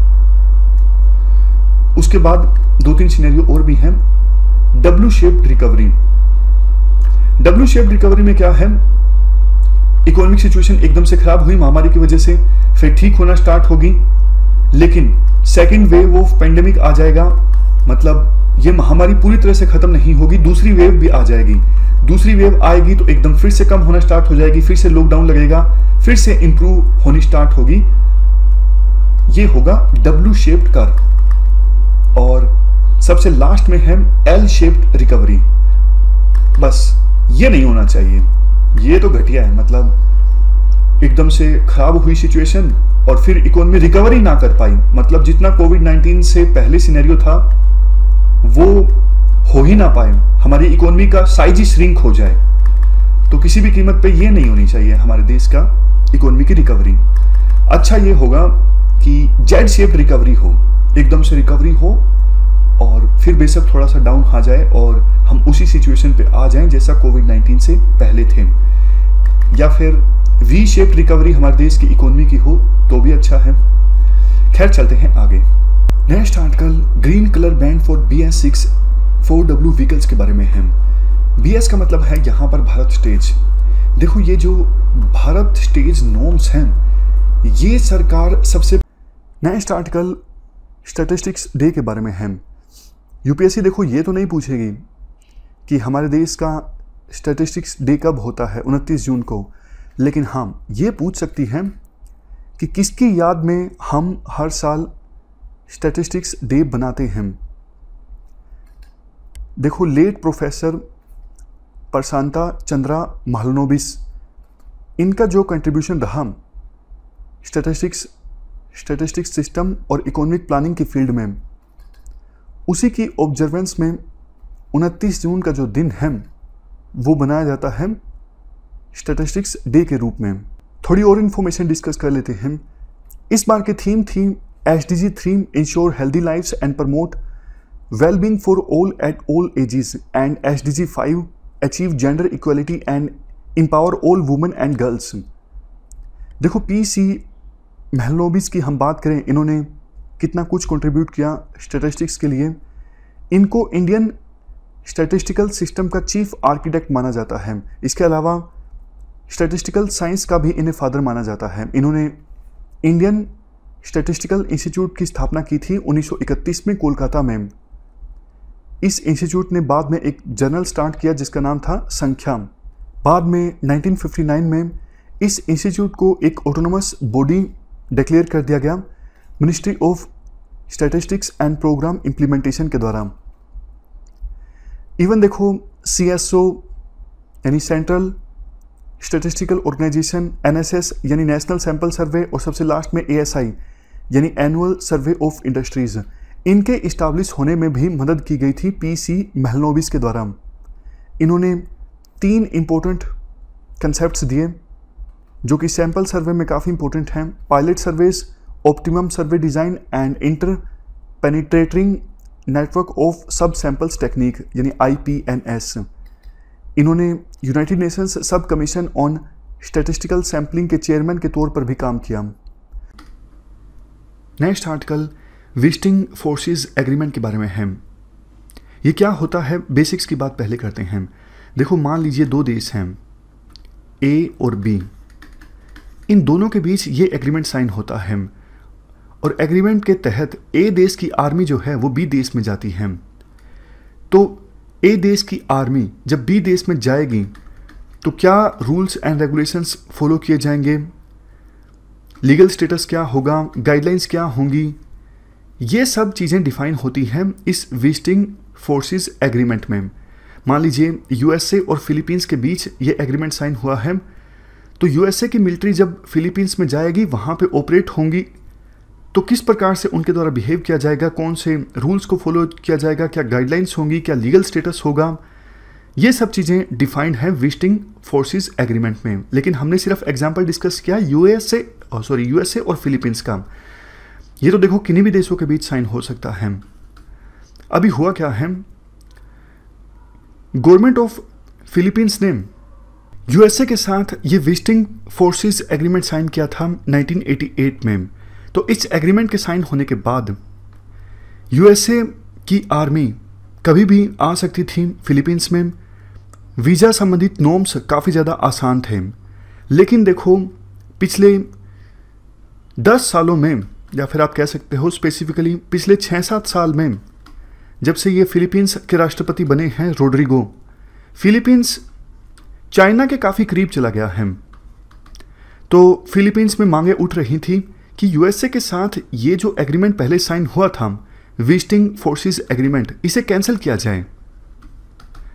उसके बाद 2-3 सिनेरियो और भी हैं। W shaped recovery. W shaped recovery में क्या है, इकोनॉमिक सिचुएशन एकदम से खराब हुई महामारी की वजह से, फिर ठीक होना स्टार्ट होगी, लेकिन सेकेंड वेव ऑफ पेंडेमिक आ जाएगा, मतलब ये महामारी पूरी तरह से खत्म नहीं होगी, दूसरी वेव भी आ जाएगी। दूसरी वेव आएगी तो एकदम फिर से कम होना स्टार्ट हो जाएगी, फिर से लॉकडाउन लगेगा, फिर से इंप्रूव होनी स्टार्ट होगी। ये होगा डब्ल्यू शेप्ड कर्व। और सबसे लास्ट में है एल शेप्ड रिकवरी। बस ये नहीं होना चाहिए। ये तो घटिया है। मतलब एकदम से खराब हुई सिचुएशन और फिर इकोनॉमी रिकवरी ना कर पाई। मतलब जितना कोविड-19 से पहले सिनेरियो था वो हो ही ना पाए, हमारी इकोनॉमी का साइज ही श्रिंक हो जाए। तो किसी भी कीमत पे ये नहीं होनी चाहिए हमारे देश का इकोनॉमी की रिकवरी। अच्छा ये होगा कि जेड शेप रिकवरी हो, एकदम से रिकवरी हो और फिर बेशक थोड़ा सा डाउन आ जाए और हम उसी सिचुएशन पे आ जाएं जैसा कोविड-19 से पहले थे, या फिर वी शेप रिकवरी हमारे देश की इकोनॉमी की हो तो भी अच्छा है। खैर चलते हैं आगे। Next article green colour band for BS6 4W vehicles के बारे में है। BS का मतलब है यहाँ पर भारत स्टेज। देखो ये जो भारत स्टेज नॉर्म्स हैं ये सरकार सबसे। नेक्स्ट आर्टिकल स्टैटिस्टिक्स डे के बारे में है। यूपीएससी देखो ये तो नहीं पूछेगी कि हमारे देश का स्टैटिस्टिक्स डे कब होता है 29 जून को, लेकिन हाँ ये पूछ सकती है कि किसकी याद में हम हर साल स्टैटिस्टिक्स डे बनाते हैं। देखो लेट प्रोफेसर प्रशांता चंद्रा महालनोबिस, इनका जो कंट्रीब्यूशन रहा स्टैटिस्टिक्स सिस्टम और इकोनॉमिक प्लानिंग की फील्ड में, उसी की ऑब्जर्वेंस में 29 जून का जो दिन है वो बनाया जाता है स्टैटिस्टिक्स डे के रूप में। थोड़ी और इन्फॉर्मेशन डिस्कस कर लेते हैं। इस बार की थीम थी SDG 3 ensure healthy lifes and promote wellbeing for all at all ages, and SDG 5 achieve gender equality and empower all women and girls. देखो PC महलनोबिस की हम बात करें, इन्होंने कितना कुछ कंट्रीब्यूट किया स्टैटिस्टिक्स के लिए। इनको इंडियन स्टैटिस्टिकल सिस्टम का चीफ आर्किटेक्ट माना जाता है। इसके अलावा स्टैटिस्टिकल साइंस का भी इन्हें फादर माना जाता है। इन्होंने इंडियन स्टैटिस्टिकल इंस्टीट्यूट की स्थापना की थी 1931 में कोलकाता में। इस इंस्टीट्यूट ने बाद में एक जर्नल स्टार्ट किया जिसका नाम था संख्या। बाद में 1959 में इस इंस्टीट्यूट को एक ऑटोनोमस बॉडी डिक्लेयर कर दिया गया ministry of statistics and programme implementation के द्वारा। इवन देखो CSO यानी सेंट्रल स्टैटिस्टिकल ऑर्गेनाइजेशन, NSS यानी नेशनल सैंपल सर्वे, और सबसे लास्ट में ASI यानी एनुअल सर्वे ऑफ इंडस्ट्रीज, इनके इस्टाब्लिश होने में भी मदद की गई थी PC महलनोबिस के द्वारा। इन्होंने 3 इम्पोर्टेंट कंसेप्ट्स दिए जो कि सैंपल सर्वे में काफ़ी इंपॉर्टेंट हैं। Pilot surveys, optimum survey design and inter penetrating network of sub samples technique यानी IPNS। इन्होंने United Nations sub commission on statistical sampling के चेयरमैन के तौर पर भी काम किया। Next article visiting forces agreement के बारे में है। ये क्या होता है, बेसिक्स की बात पहले करते हैं। देखो मान लीजिए 2 देश हैं A और B, इन दोनों के बीच ये एग्रीमेंट साइन होता है और एग्रीमेंट के तहत A देश की आर्मी जो है वो B देश में जाती है। तो A देश की आर्मी जब B देश में जाएगी तो क्या रूल्स एंड रेगुलेशंस फॉलो किए जाएंगे, लीगल स्टेटस क्या होगा, गाइडलाइंस क्या होंगी, ये सब चीज़ें डिफाइन होती हैं इस विजिटिंग फोर्सेस एग्रीमेंट में। मान लीजिए USA और फिलीपींस के बीच ये एग्रीमेंट साइन हुआ है, तो USA की मिलिट्री जब फिलीपींस में जाएगी वहाँ पे ऑपरेट होंगी, तो किस प्रकार से उनके द्वारा बिहेव किया जाएगा, कौन से रूल्स को फॉलो किया जाएगा, क्या गाइडलाइंस होंगी, क्या लीगल स्टेटस होगा, ये सब चीज़ें डिफाइंड हैं विजिटिंग फोर्सेस एग्रीमेंट में। लेकिन हमने सिर्फ एग्जांपल डिस्कस किया USA और फिलीपींस का। ये तो देखो किन्हीं भी देशों के बीच साइन हो सकता है। अभी हुआ क्या है, गवर्नमेंट ऑफ फिलीपींस ने USA के साथ ये विजिटिंग फोर्सेस एग्रीमेंट साइन किया था 1988 में। तो इस एग्रीमेंट के साइन होने के बाद USA की आर्मी कभी भी आ सकती थी फिलीपींस में। वीज़ा संबंधित नॉर्म्स काफ़ी ज़्यादा आसान थे। लेकिन देखो पिछले 10 सालों में, या फिर आप कह सकते हो स्पेसिफिकली पिछले 6-7 साल में, जब से ये फिलीपींस के राष्ट्रपति बने हैं रोड्रिगो, फिलीपींस चाइना के काफ़ी करीब चला गया है। तो फिलीपींस में मांगे उठ रही थी कि USA के साथ ये जो एग्रीमेंट पहले साइन हुआ था विजिटिंग फोर्सेस एग्रीमेंट, इसे कैंसिल किया जाए।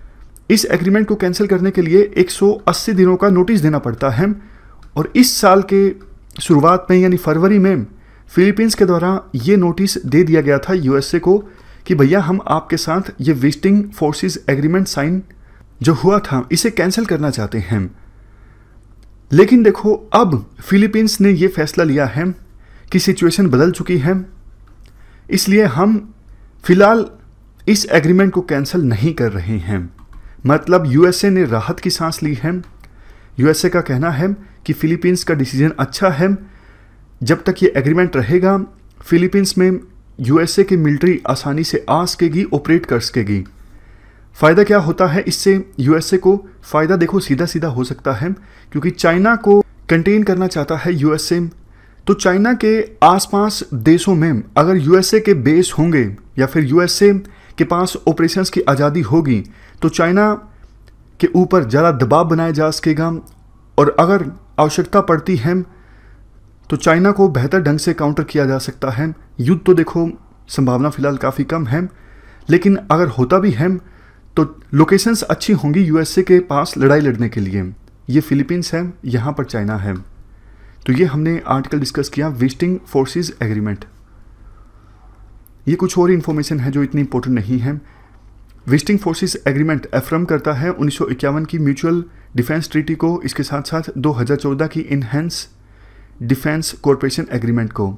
इस एग्रीमेंट को कैंसिल करने के लिए 180 दिनों का नोटिस देना पड़ता है। और इस साल के शुरुआत में यानी फरवरी में फिलीपींस के द्वारा ये नोटिस दे दिया गया था यूएसए को कि भैया हम आपके साथ ये विजिटिंग फोर्सेस एग्रीमेंट साइन जो हुआ था इसे कैंसिल करना चाहते हैं। लेकिन देखो अब फिलीपींस ने ये फैसला लिया है कि सिचुएशन बदल चुकी है, इसलिए हम फिलहाल इस एग्रीमेंट को कैंसिल नहीं कर रहे हैं। मतलब यूएसए ने राहत की सांस ली है। यूएसए का कहना है कि फिलीपींस का डिसीजन अच्छा है, जब तक ये एग्रीमेंट रहेगा फिलीपींस में यूएसए की मिलिट्री आसानी से आ सकेगी, ऑपरेट कर सकेगी। फ़ायदा क्या होता है इससे यूएसए को? फ़ायदा देखो सीधा सीधा हो सकता है, क्योंकि चाइना को कंटेन करना चाहता है यूएसए। तो चाइना के आसपास देशों में अगर यूएसए के बेस होंगे या फिर यूएसए के पास ऑपरेशंस की आज़ादी होगी तो चाइना के ऊपर ज़्यादा दबाव बनाया जा सकेगा। और अगर आवश्यकता पड़ती है तो चाइना को बेहतर ढंग से काउंटर किया जा सकता है। युद्ध तो देखो संभावना फ़िलहाल काफ़ी कम है, लेकिन अगर होता भी है तो लोकेशंस अच्छी होंगी यूएसए के पास लड़ाई लड़ने के लिए। ये फिलीपींस है, यहाँ पर चाइना है। तो ये हमने आर्टिकल डिस्कस किया विजिटिंग फोर्सेस एग्रीमेंट। ये कुछ और इन्फॉर्मेशन है जो इतनी इंपॉर्टेंट नहीं है। विजिटिंग फोर्सेस एग्रीमेंट एफर्म करता है 1951 की म्यूचुअल डिफेंस ट्रीटी को, इसके साथ साथ 2014 की इनहेंस डिफेंस कॉरपोरेशन एग्रीमेंट को।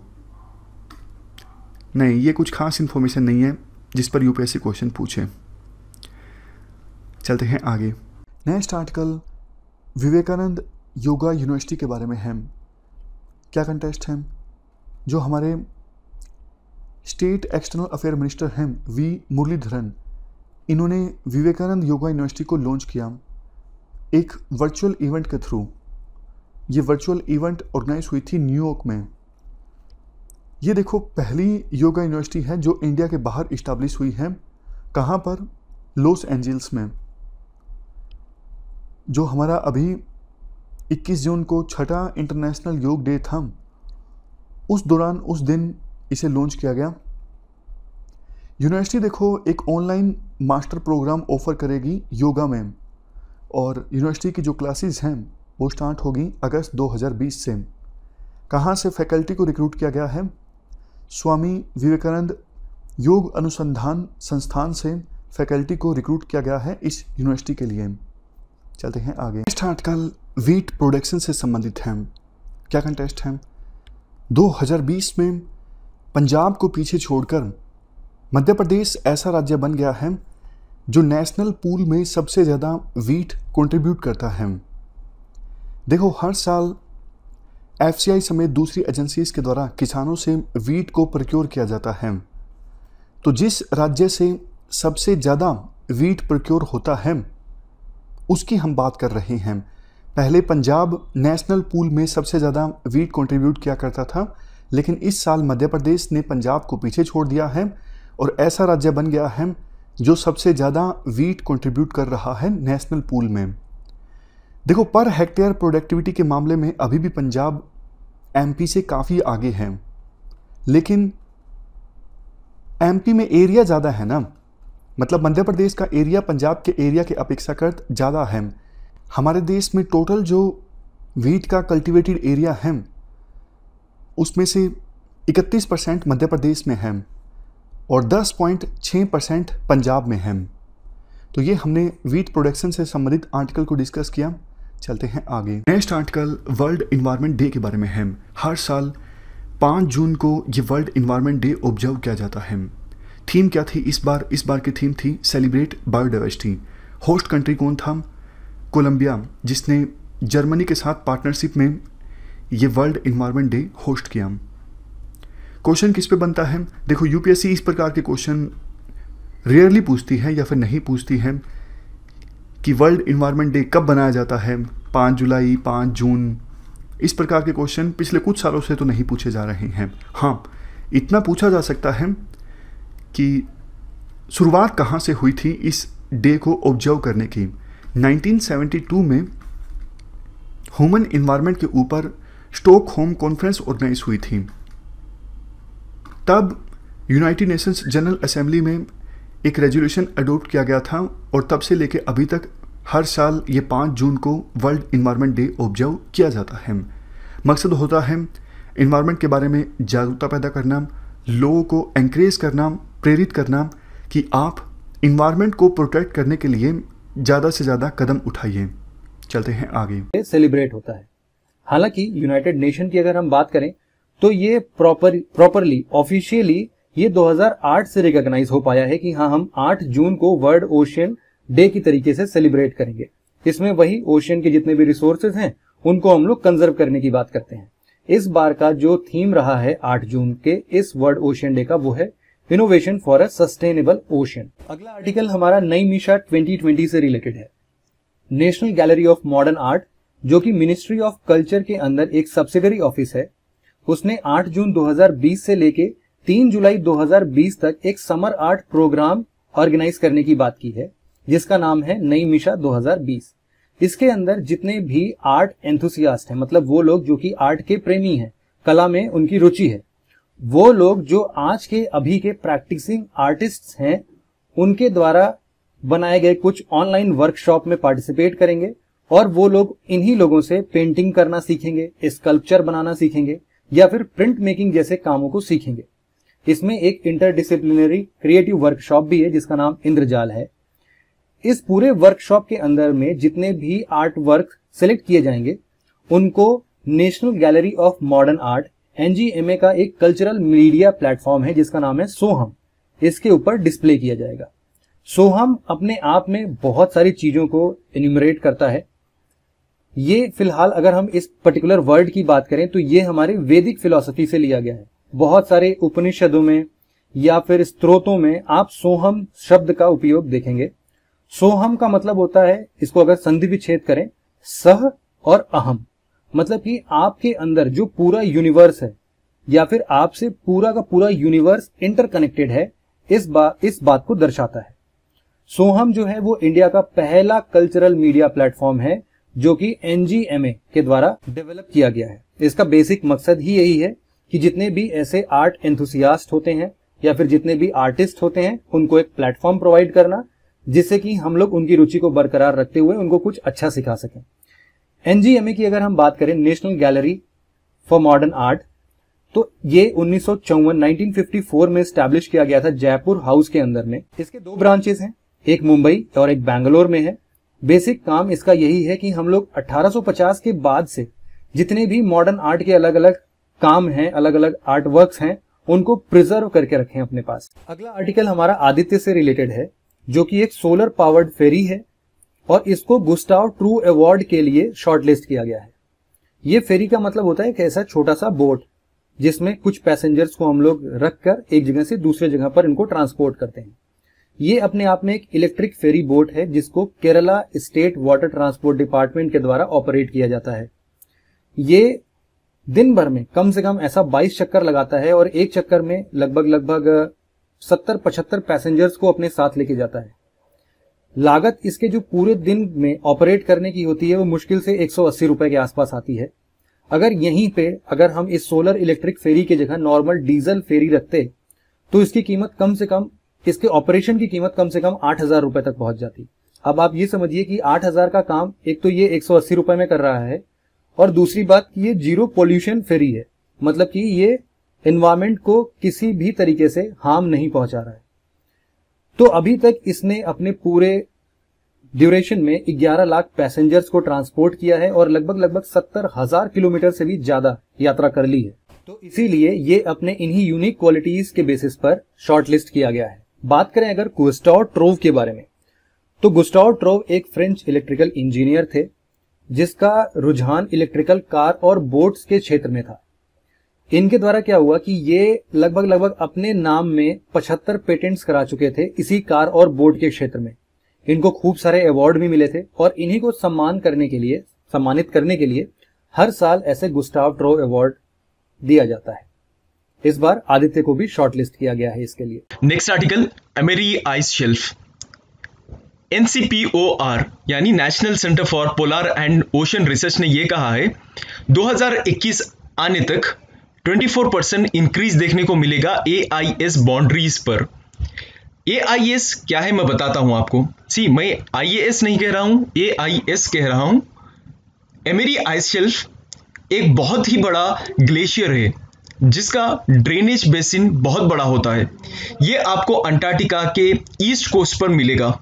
नहीं, ये कुछ खास इन्फॉर्मेशन नहीं है जिस पर यूपीएससी क्वेश्चन पूछे। चलते हैं आगे। Next article Vivekananda yoga university के बारे में है। क्या कंटेस्ट है? जो हमारे स्टेट एक्सटर्नल अफेयर मिनिस्टर हैं वी मुरलीधरन, इन्होंने विवेकानंद योगा यूनिवर्सिटी को लॉन्च किया एक वर्चुअल इवेंट के थ्रू। ये वर्चुअल इवेंट ऑर्गेनाइज हुई थी न्यूयॉर्क में। ये देखो पहली योगा यूनिवर्सिटी है जो इंडिया के बाहर इस्टेब्लिश हुई है। कहाँ पर? लॉस एंजल्स में। जो हमारा अभी 21 जून को छठा इंटरनेशनल योग डे था, उस दौरान उस दिन इसे लॉन्च किया गया। यूनिवर्सिटी देखो एक ऑनलाइन मास्टर प्रोग्राम ऑफर करेगी योगा में, और यूनिवर्सिटी की जो क्लासेस हैं वो स्टार्ट होगी अगस्त 2020 से। कहाँ से फैकल्टी को रिक्रूट किया गया है? स्वामी विवेकानंद योग अनुसंधान संस्थान से फैकल्टी को रिक्रूट किया गया है इस यूनिवर्सिटी के लिए। चलते हैं आगे। नेक्स्ट आर्टिकल वीट प्रोडक्शन से संबंधित है। क्या कंटेस्ट है? 2020 में पंजाब को पीछे छोड़कर मध्य प्रदेश ऐसा राज्य बन गया है जो नेशनल पूल में सबसे ज़्यादा वीट कंट्रीब्यूट करता है। देखो हर साल एफसीआई समेत दूसरी एजेंसीज के द्वारा किसानों से वीट को प्रोक्योर किया जाता है। तो जिस राज्य से सबसे ज़्यादा वीट प्रोक्योर होता है उसकी हम बात कर रहे हैं। पहले पंजाब नेशनल पूल में सबसे ज़्यादा वीट कंट्रीब्यूट किया करता था, लेकिन इस साल मध्य प्रदेश ने पंजाब को पीछे छोड़ दिया है और ऐसा राज्य बन गया है जो सबसे ज़्यादा वीट कंट्रीब्यूट कर रहा है नेशनल पूल में। देखो पर हेक्टेयर प्रोडक्टिविटी के मामले में अभी भी पंजाब एमपी से काफ़ी आगे है, लेकिन एमपी में एरिया ज़्यादा है ना। मतलब मध्य प्रदेश का एरिया पंजाब के एरिया के अपेक्षाकृत ज़्यादा है। हमारे देश में टोटल जो वीट का कल्टिवेटेड एरिया है उसमें से 31% मध्य प्रदेश में है और 10.6% पंजाब में है। तो ये हमने वीट प्रोडक्शन से संबंधित आर्टिकल को डिस्कस किया। चलते हैं आगे। Next article world environment day के बारे में है। हर साल 5 जून को ये वर्ल्ड इन्वायरमेंट डे ऑब्जर्व किया जाता है। थीम क्या थी इस बार? इस बार की थीम थी सेलिब्रेट बायोडाइवर्सिटी। होस्ट कंट्री कौन था? कोलंबिया, जिसने जर्मनी के साथ पार्टनरशिप में ये वर्ल्ड इन्वायरमेंट डे होस्ट किया। क्वेश्चन किस पे बनता है? देखो यूपीएससी इस प्रकार के क्वेश्चन रेयरली पूछती है या फिर नहीं पूछती है कि वर्ल्ड इन्वायरमेंट डे कब बनाया जाता है, 5 जुलाई, 5 जून। इस प्रकार के क्वेश्चन पिछले कुछ सालों से तो नहीं पूछे जा रहे हैं। हाँ, इतना पूछा जा सकता है कि शुरुआत कहाँ से हुई थी इस डे को ऑब्जर्व करने की। 1972 में ह्यूमन इन्वायरमेंट के ऊपर स्टॉकहोम कॉन्फ्रेंस ऑर्गेनाइज हुई थी। तब यूनाइटेड नेशंस जनरल असेंबली में एक रेजोल्यूशन अडोप्ट किया गया था और तब से लेके अभी तक हर साल ये 5 जून को वर्ल्ड इन्वायरमेंट डे ऑब्जर्व किया जाता है। मकसद होता है इन्वायरमेंट के बारे में जागरूकता पैदा करना, लोगों को एनकरेज करना, प्रेरित करना कि आप इन्वायरमेंट को प्रोटेक्ट करने के लिए ज़्यादा से ज़्यादा कदम उठाइए। चलते हैं आगे। सेलिब्रेट होता है। हालांकि यूनाइटेड नेशन की अगर हम बात करें तो ये प्रॉपरली ऑफिशियली ये 2008 से रिकॉग्नाइज हो पाया है कि हाँ, हम 8 जून को वर्ल्ड ओशियन डे की तरीके से सेलिब्रेट करेंगे। इसमें वही ओशियन के जितने भी रिसोर्सेज हैं उनको हम लोग कंजर्व करने की बात करते हैं। इस बार का जो थीम रहा है 8 जून के इस वर्ल्ड ओशियन डे का, वो है innovation for a sustainable ocean. अगला आर्टिकल हमारा नई मिशा 2020 से रिलेटेड है। National gallery of modern art, जो कि मिनिस्ट्री ऑफ कल्चर के अंदर एक सब्सिडरी ऑफिस है, उसने 8 जून 2020 से लेके 3 जुलाई 2020 तक एक समर आर्ट प्रोग्राम ऑर्गेनाइज करने की बात की है, जिसका नाम है नई मिशा 2020। इसके अंदर जितने भी आर्ट एंथुसियास्ट हैं, मतलब वो लोग जो कि आर्ट के प्रेमी हैं, कला में उनकी रुचि है, वो लोग जो आज के अभी के प्रैक्टिसिंग आर्टिस्ट्स हैं, उनके द्वारा बनाए गए कुछ ऑनलाइन वर्कशॉप में पार्टिसिपेट करेंगे और वो लोग इन्हीं लोगों से पेंटिंग करना सीखेंगे, स्कल्पचर बनाना सीखेंगे या फिर प्रिंट मेकिंग जैसे कामों को सीखेंगे। इसमें एक इंटरडिसिप्लिनरी क्रिएटिव वर्कशॉप भी है जिसका नाम इंद्रजाल है। इस पूरे वर्कशॉप के अंदर में जितने भी आर्ट वर्क सिलेक्ट किए जाएंगे उनको national gallery of modern art NGMA का एक कल्चरल मीडिया प्लेटफॉर्म है जिसका नाम है सोहम, इसके ऊपर डिस्प्ले किया जाएगा। सोहम अपने आप में बहुत सारी चीजों को एन्यूमरेट करता है। ये फिलहाल अगर हम इस पर्टिकुलर वर्ड की बात करें तो ये हमारे वैदिक फिलॉसफी से लिया गया है। बहुत सारे उपनिषदों में या फिर स्त्रोतों में आप सोहम शब्द का उपयोग देखेंगे। सोहम का मतलब होता है, इसको अगर संधि विच्छेद करें, सह और अहम, मतलब कि आपके अंदर जो पूरा यूनिवर्स है या फिर आपसे पूरा का पूरा यूनिवर्स इंटरकनेक्टेड है, इस बात को दर्शाता है। सोहम जो है वो इंडिया का पहला कल्चरल मीडिया प्लेटफॉर्म है जो कि NGMA के द्वारा डेवलप किया गया है। इसका बेसिक मकसद ही यही है कि जितने भी ऐसे आर्ट एंथुसियास्ट होते हैं या फिर जितने भी आर्टिस्ट होते हैं उनको एक प्लेटफॉर्म प्रोवाइड करना, जिससे कि हम लोग उनकी रुचि को बरकरार रखते हुए उनको कुछ अच्छा सिखा सकें। NGMA की अगर हम बात करें, national gallery for modern art, तो ये 1954 में स्टैब्लिश किया गया था जयपुर हाउस के अंदर में। इसके 2 ब्रांचेस हैं, एक मुंबई और एक बैंगलोर में है। बेसिक काम इसका यही है कि हम लोग 1850 के बाद से जितने भी मॉडर्न आर्ट के अलग अलग काम हैं, अलग अलग आर्ट वर्क्स हैं, उनको प्रिजर्व करके रखें अपने पास। अगला आर्टिकल हमारा आदित्य से रिलेटेड है, जो कि एक सोलर पावर्ड फेरी है और इसको गुस्टाव ट्रू अवार्ड के लिए शॉर्टलिस्ट किया गया है। ये फेरी का मतलब होता है कि ऐसा छोटा सा बोट जिसमें कुछ पैसेंजर्स को हम लोग रखकर एक जगह से दूसरे जगह पर इनको ट्रांसपोर्ट करते हैं। ये अपने आप में एक इलेक्ट्रिक फेरी बोट है जिसको Kerala state water transport department के द्वारा ऑपरेट किया जाता है। ये दिन भर में कम से कम ऐसा 22 चक्कर लगाता है और एक चक्कर में लगभग 70-75 पैसेंजर्स को अपने साथ लेके जाता है। लागत इसके जो पूरे दिन में ऑपरेट करने की होती है वो मुश्किल से 180 रुपए के आसपास आती है। अगर हम इस सोलर इलेक्ट्रिक फेरी की जगह नॉर्मल डीजल फेरी रखते तो इसकी कीमत कम से कम, इसके ऑपरेशन की कीमत कम से कम 8,000 रुपए तक पहुंच जाती। अब आप ये समझिए कि 8,000 का काम एक तो ये 180 रुपए में कर रहा है और दूसरी बात कि ये जीरो पोल्यूशन फेरी है, मतलब कि ये एनवायरमेंट को किसी भी तरीके से हार्म नहीं पहुंचा रहा है। तो अभी तक इसने अपने पूरे ड्यूरेशन में 11 लाख पैसेंजर्स को ट्रांसपोर्ट किया है और लगभग 70,000 किलोमीटर से भी ज्यादा यात्रा कर ली है। तो इसीलिए ये अपने इन्हीं यूनिक क्वालिटीज के बेसिस पर शॉर्टलिस्ट किया गया है। बात करें अगर गुस्टाव ट्रोव के बारे में, तो गुस्टाव ट्रोव एक फ्रेंच इलेक्ट्रिकल इंजीनियर थे जिसका रुझान इलेक्ट्रिकल कार और बोट्स के क्षेत्र में था। इनके द्वारा क्या हुआ कि ये लगभग अपने नाम में 75 पेटेंट्स करा चुके थे इसी कार और बोट के क्षेत्र में। इनको खूब सारे अवार्ड भी मिले थे और इन्हीं को सम्मानित करने के लिए हर साल ऐसे गुस्टाव ट्रोव अवार्ड दिया जाता है। इस बार आदित्य को भी शॉर्टलिस्ट किया गया है इसके लिए। Next article, Amery ice shelf. NCPOR यानी national centre for polar and ocean research ने यह कहा है 2021 आने तक 24% इंक्रीज देखने को मिलेगा AIS बाउंड्रीज पर। AIS क्या है मैं बताता हूं आपको। मैं IAS नहीं कह रहा हूं, AIS कह रहा हूं। एमेरी आइस शेल्फ एक बहुत ही बड़ा ग्लेशियर है जिसका ड्रेनेज बेसिन बहुत बड़ा होता है। ये आपको अंटार्कटिका के ईस्ट कोस्ट पर मिलेगा।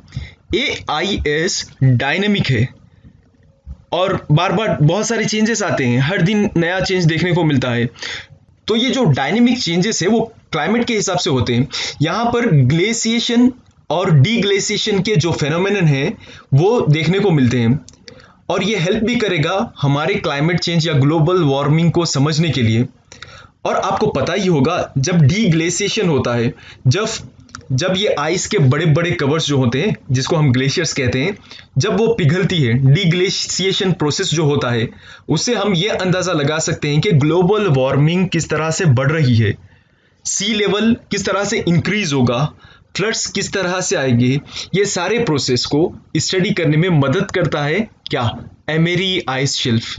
AIS डायनेमिक है और बार बार बहुत सारे चेंजेस आते हैं, हर दिन नया चेंज देखने को मिलता है। तो ये जो डायनेमिक चेंजेस है वो क्लाइमेट के हिसाब से होते हैं। यहाँ पर ग्लेशिएशन और डीग्लेशिएशन के जो फेनोमेनन है वो देखने को मिलते हैं और ये हेल्प भी करेगा हमारे क्लाइमेट चेंज या ग्लोबल वार्मिंग को समझने के लिए। और आपको पता ही होगा जब डीग्लेशिएशन होता है, जब ये आइस के बड़े बड़े कवर्स जो होते हैं जिसको हम ग्लेशियर्स कहते हैं, जब वो पिघलती है, डीग्लेशिएशन प्रोसेस जो होता है, उससे हम ये अंदाजा लगा सकते हैं कि ग्लोबल वार्मिंग किस तरह से बढ़ रही है, सी लेवल किस तरह से इंक्रीज होगा, फ्लड्स किस तरह से आएंगे। ये सारे प्रोसेस को स्टडी करने में मदद करता है क्या, Amery ice shelf.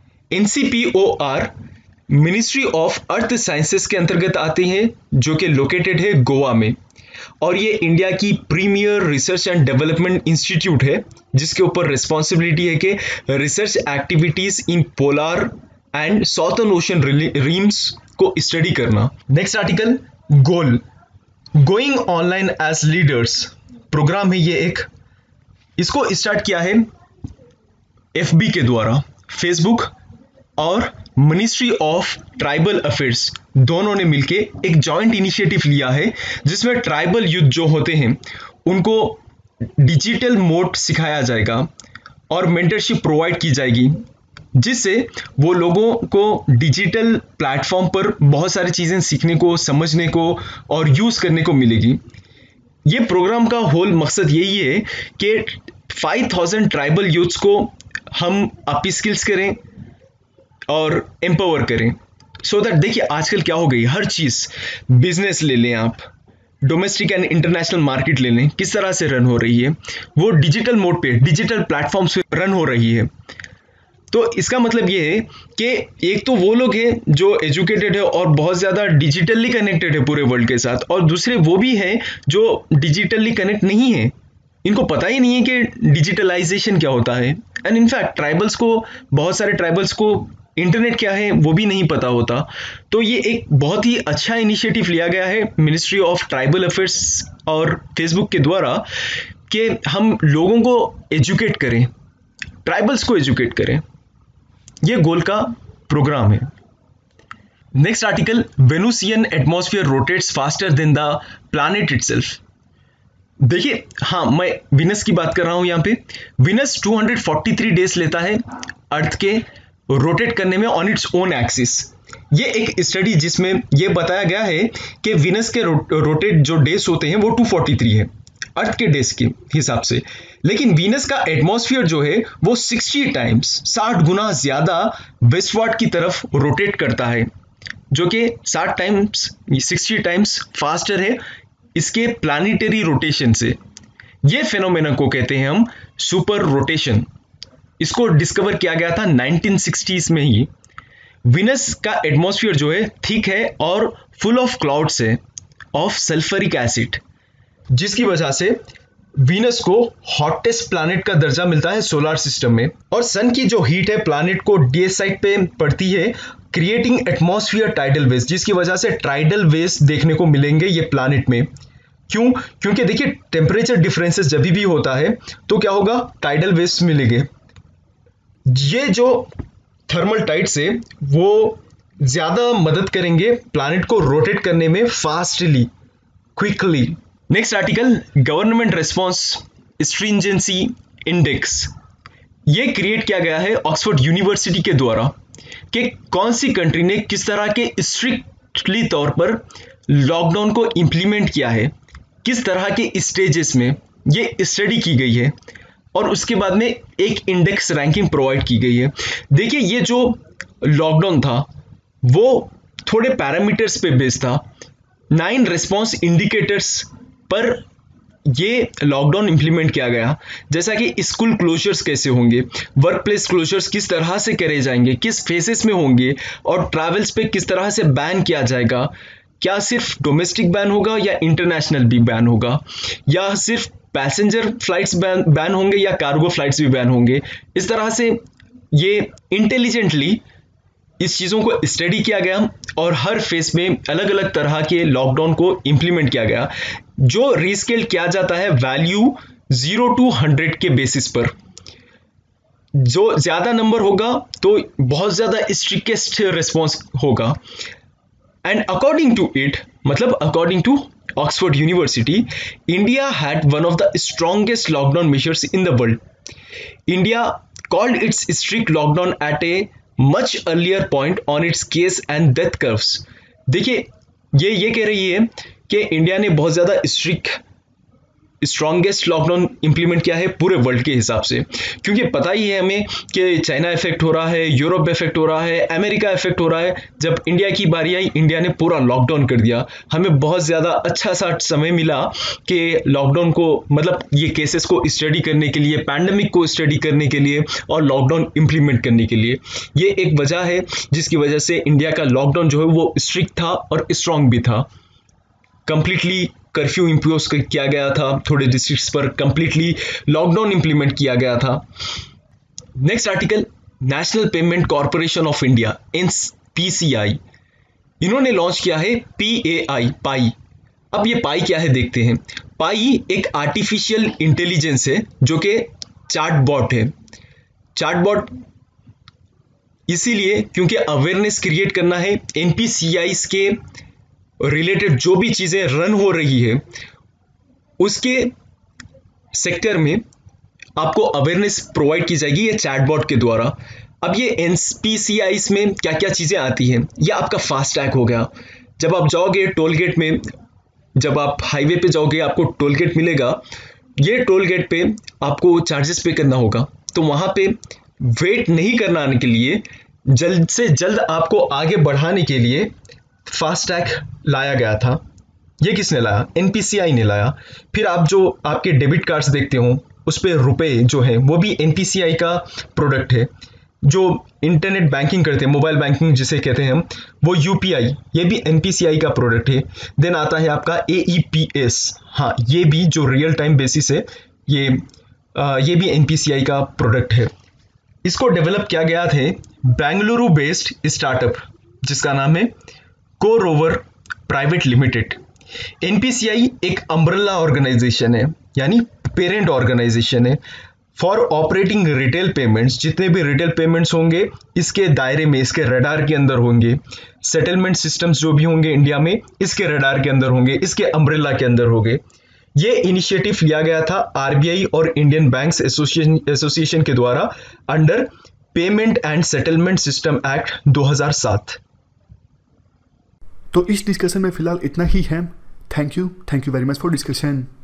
NCPOR ministry of earth sciences के अंतर्गत आती है जो कि लोकेटेड है गोवा में, और ये इंडिया की premier research and development institute है जिसके ऊपर रिस्पॉन्सिबिलिटी है कि research activities in polar and southern ocean realms को स्टडी करना। Next article, goal going online as leaders programme है। ये एक इसको स्टार्ट किया है FB के द्वारा, फेसबुक और मिनिस्ट्री ऑफ ट्राइबल अफेयर्स दोनों ने मिलके एक जॉइंट इनिशिएटिव लिया है जिसमें ट्राइबल यूथ जो होते हैं उनको डिजिटल मोड सिखाया जाएगा और मेंटरशिप प्रोवाइड की जाएगी, जिससे वो लोगों को डिजिटल प्लेटफॉर्म पर बहुत सारी चीज़ें सीखने को, समझने को और यूज़ करने को मिलेगी। ये प्रोग्राम का होल मकसद यही है कि 5000 ट्राइबल यूथ्स को हम अप स्किल्स करें और एम्पावर करें, सो दैट देखिए आजकल क्या हो गई, हर चीज़ बिजनेस ले लें आप, डोमेस्टिक एंड इंटरनेशनल मार्केट ले लें, किस तरह से रन हो रही है, वो डिजिटल मोड पे, डिजिटल प्लेटफॉर्म्स पे रन हो रही है। तो इसका मतलब ये है कि एक तो वो लोग हैं जो एजुकेटेड है और बहुत ज़्यादा डिजिटली कनेक्टेड है पूरे वर्ल्ड के साथ, और दूसरे वो भी हैं जो डिजिटली कनेक्ट नहीं है, इनको पता ही नहीं है कि डिजिटलाइजेशन क्या होता है। एंड इनफैक्ट ट्राइबल्स को, बहुत सारे ट्राइबल्स को इंटरनेट क्या है वो भी नहीं पता होता। तो ये एक बहुत ही अच्छा इनिशिएटिव लिया गया है मिनिस्ट्री ऑफ ट्राइबल अफेयर्स और फेसबुक के द्वारा कि हम लोगों को एजुकेट करें, ट्राइबल्स को एजुकेट करें। ये गोल का प्रोग्राम है। Next article, Venusian atmosphere rotates faster than the planet itself. देखिए, हाँ, मैं विनस की बात कर रहा हूं यहाँ पे। विनस 243 डेज लेता है अर्थ के रोटेट करने में ऑन इट्स ओन एक्सिस। ये एक स्टडी जिसमें ये बताया गया है कि विनस के रोटेट जो डेज होते हैं वो 243 है अर्थ के डेज के हिसाब से, लेकिन वीनस का एटमॉस्फेयर जो है वो 60 गुना ज्यादा वेस्टवर्ड की तरफ रोटेट करता है, जो कि 60 टाइम्स फास्टर है इसके प्लानिटरी रोटेशन से। ये फेनोमेना को कहते हैं हम सुपर रोटेशन। इसको डिस्कवर किया गया था 1960s में ही। वीनस का एटमॉस्फेयर जो है थिक है और फुल ऑफ क्लाउड्स है ऑफ सल्फ्यूरिक एसिड, जिसकी वजह से वीनस को हॉटेस्ट प्लैनेट का दर्जा मिलता है सोलर सिस्टम में। और सन की जो हीट है प्लैनेट को डीएस साइड पे पड़ती है, क्रिएटिंग एटमॉस्फेयर टाइडल वेव्स, जिसकी वजह से टाइडल वेव्स देखने को मिलेंगे ये प्लैनेट में। क्यों? क्योंकि देखिए टेम्परेचर डिफरेंसेस जब भी होता है तो क्या होगा, टाइडल वेव्स मिलेंगे। ये जो थर्मल टाइड्स है वो ज्यादा मदद करेंगे प्लैनेट को रोटेट करने में fastly, quickly. Next article, government response stringency index. ये क्रिएट किया गया है ऑक्सफोर्ड यूनिवर्सिटी के द्वारा कि कौन सी कंट्री ने किस तरह के स्ट्रिक्टली तौर पर लॉकडाउन को इंप्लीमेंट किया है, किस तरह के स्टेजेस में ये स्टडी की गई है, और उसके बाद में एक इंडेक्स रैंकिंग प्रोवाइड की गई है। देखिए ये जो लॉकडाउन था वो थोड़े पैरामीटर्स पे बेस्ड था, 9 रेस्पॉन्स इंडिकेटर्स पर ये लॉकडाउन इंप्लीमेंट किया गया, जैसा कि स्कूल क्लोजर्स कैसे होंगे, वर्क प्लेस क्लोजर्स किस तरह से करे जाएंगे, किस फेसेस में होंगे, और ट्रैवल्स पे किस तरह से बैन किया जाएगा, क्या सिर्फ डोमेस्टिक बैन होगा या इंटरनेशनल भी बैन होगा, या सिर्फ पैसेंजर फ्लाइट्स बैन होंगे या कार्गो फ्लाइट्स भी बैन होंगे। इस तरह से ये इंटेलिजेंटली इस चीज़ों को स्टडी किया गया और हर फेस में अलग अलग तरह के लॉकडाउन को इंप्लीमेंट किया गया, जो रीस्केल किया जाता है वैल्यू 0 to 100 के बेसिस पर। जो ज़्यादा नंबर होगा तो बहुत ज़्यादा स्ट्रिक्टेस्ट रिस्पॉन्स होगा। एंड अकॉर्डिंग टू इट, मतलब according to Oxford university, India had one of the strongest lockdown measures in the world. India called its strict lockdown at a much earlier point on its case and death curves. देखिए, ये कह रही है कि India ने बहुत ज़्यादा strongest lockdown implement किया है पूरे वर्ल्ड के हिसाब से, क्योंकि पता ही है हमें कि चाइना इफेक्ट हो रहा है, यूरोप इफेक्ट हो रहा है, अमेरिका इफेक्ट हो रहा है। जब इंडिया की बारी आई, इंडिया ने पूरा लॉकडाउन कर दिया। हमें बहुत ज़्यादा अच्छा सा समय मिला कि लॉकडाउन को, मतलब ये केसेस को स्टडी करने के लिए, पैंडेमिक को स्टडी करने के लिए और लॉकडाउन इंप्लीमेंट करने के लिए। ये एक वजह है जिसकी वजह से इंडिया का लॉकडाउन जो है वो स्ट्रिक्ट था और स्ट्रॉन्ग भी था। कंप्लीटली कर्फ्यू इंपोज किया गया था, थोड़े डिस्ट्रिक्ट्स पर कंप्लीटली लॉकडाउन इंप्लीमेंट किया गया था। Next article, national payment corporation of India NPCI, इन्होंने लॉन्च किया है पाई। अब ये पाई क्या है देखते हैं। पाई एक आर्टिफिशियल इंटेलिजेंस है जो कि चैटबॉट है। चैटबॉट इसीलिए क्योंकि अवेयरनेस क्रिएट करना है, NPCI के रिलेटेड जो भी चीज़ें रन हो रही है उसके सेक्टर में आपको अवेयरनेस प्रोवाइड की जाएगी ये चैटबॉट के द्वारा। अब ये NPCI में क्या क्या चीज़ें आती हैं, ये आपका फास्टैग हो गया। जब आप जाओगे टोल गेट में, जब आप हाईवे पे जाओगे आपको टोल गेट मिलेगा, ये टोल गेट पे आपको चार्जेस पे करना होगा, तो वहाँ पे वेट नहीं करना आने के लिए, जल्द से जल्द आपको आगे बढ़ाने के लिए फास्टैग लाया गया था। ये किसने लाया? NPCI ने लाया। फिर आप जो आपके डेबिट कार्ड्स देखते हो उस पर रुपए जो है वो भी NPCI का प्रोडक्ट है। जो इंटरनेट बैंकिंग करते हैं, मोबाइल बैंकिंग जिसे कहते हैं हम, वो UPI, ये भी NPCI का प्रोडक्ट है। देन आता है आपका AEPS, हाँ ये भी जो रियल टाइम बेसिस है, ये भी NPCI का प्रोडक्ट है। इसको डेवलप किया गया थे बेंगलुरु बेस्ड स्टार्टअप जिसका नाम है कोरोवर प्राइवेट लिमिटेड। NPCI एक अम्ब्रेला ऑर्गेनाइजेशन है, यानी पेरेंट ऑर्गेनाइजेशन है फॉर ऑपरेटिंग रिटेल पेमेंट्स। जितने भी रिटेल पेमेंट्स होंगे इसके दायरे में, इसके रडार के अंदर होंगे। सेटलमेंट सिस्टम्स जो भी होंगे इंडिया में इसके रडार के अंदर होंगे, इसके अम्ब्रेला के अंदर होंगे। ये इनिशिएटिव लिया गया था RBI और इंडियन बैंक्स एसोसिएशन के द्वारा under payment and settlement system act 2007। तो इस डिस्कशन में फिलहाल इतना ही है। Thank you very much for discussion.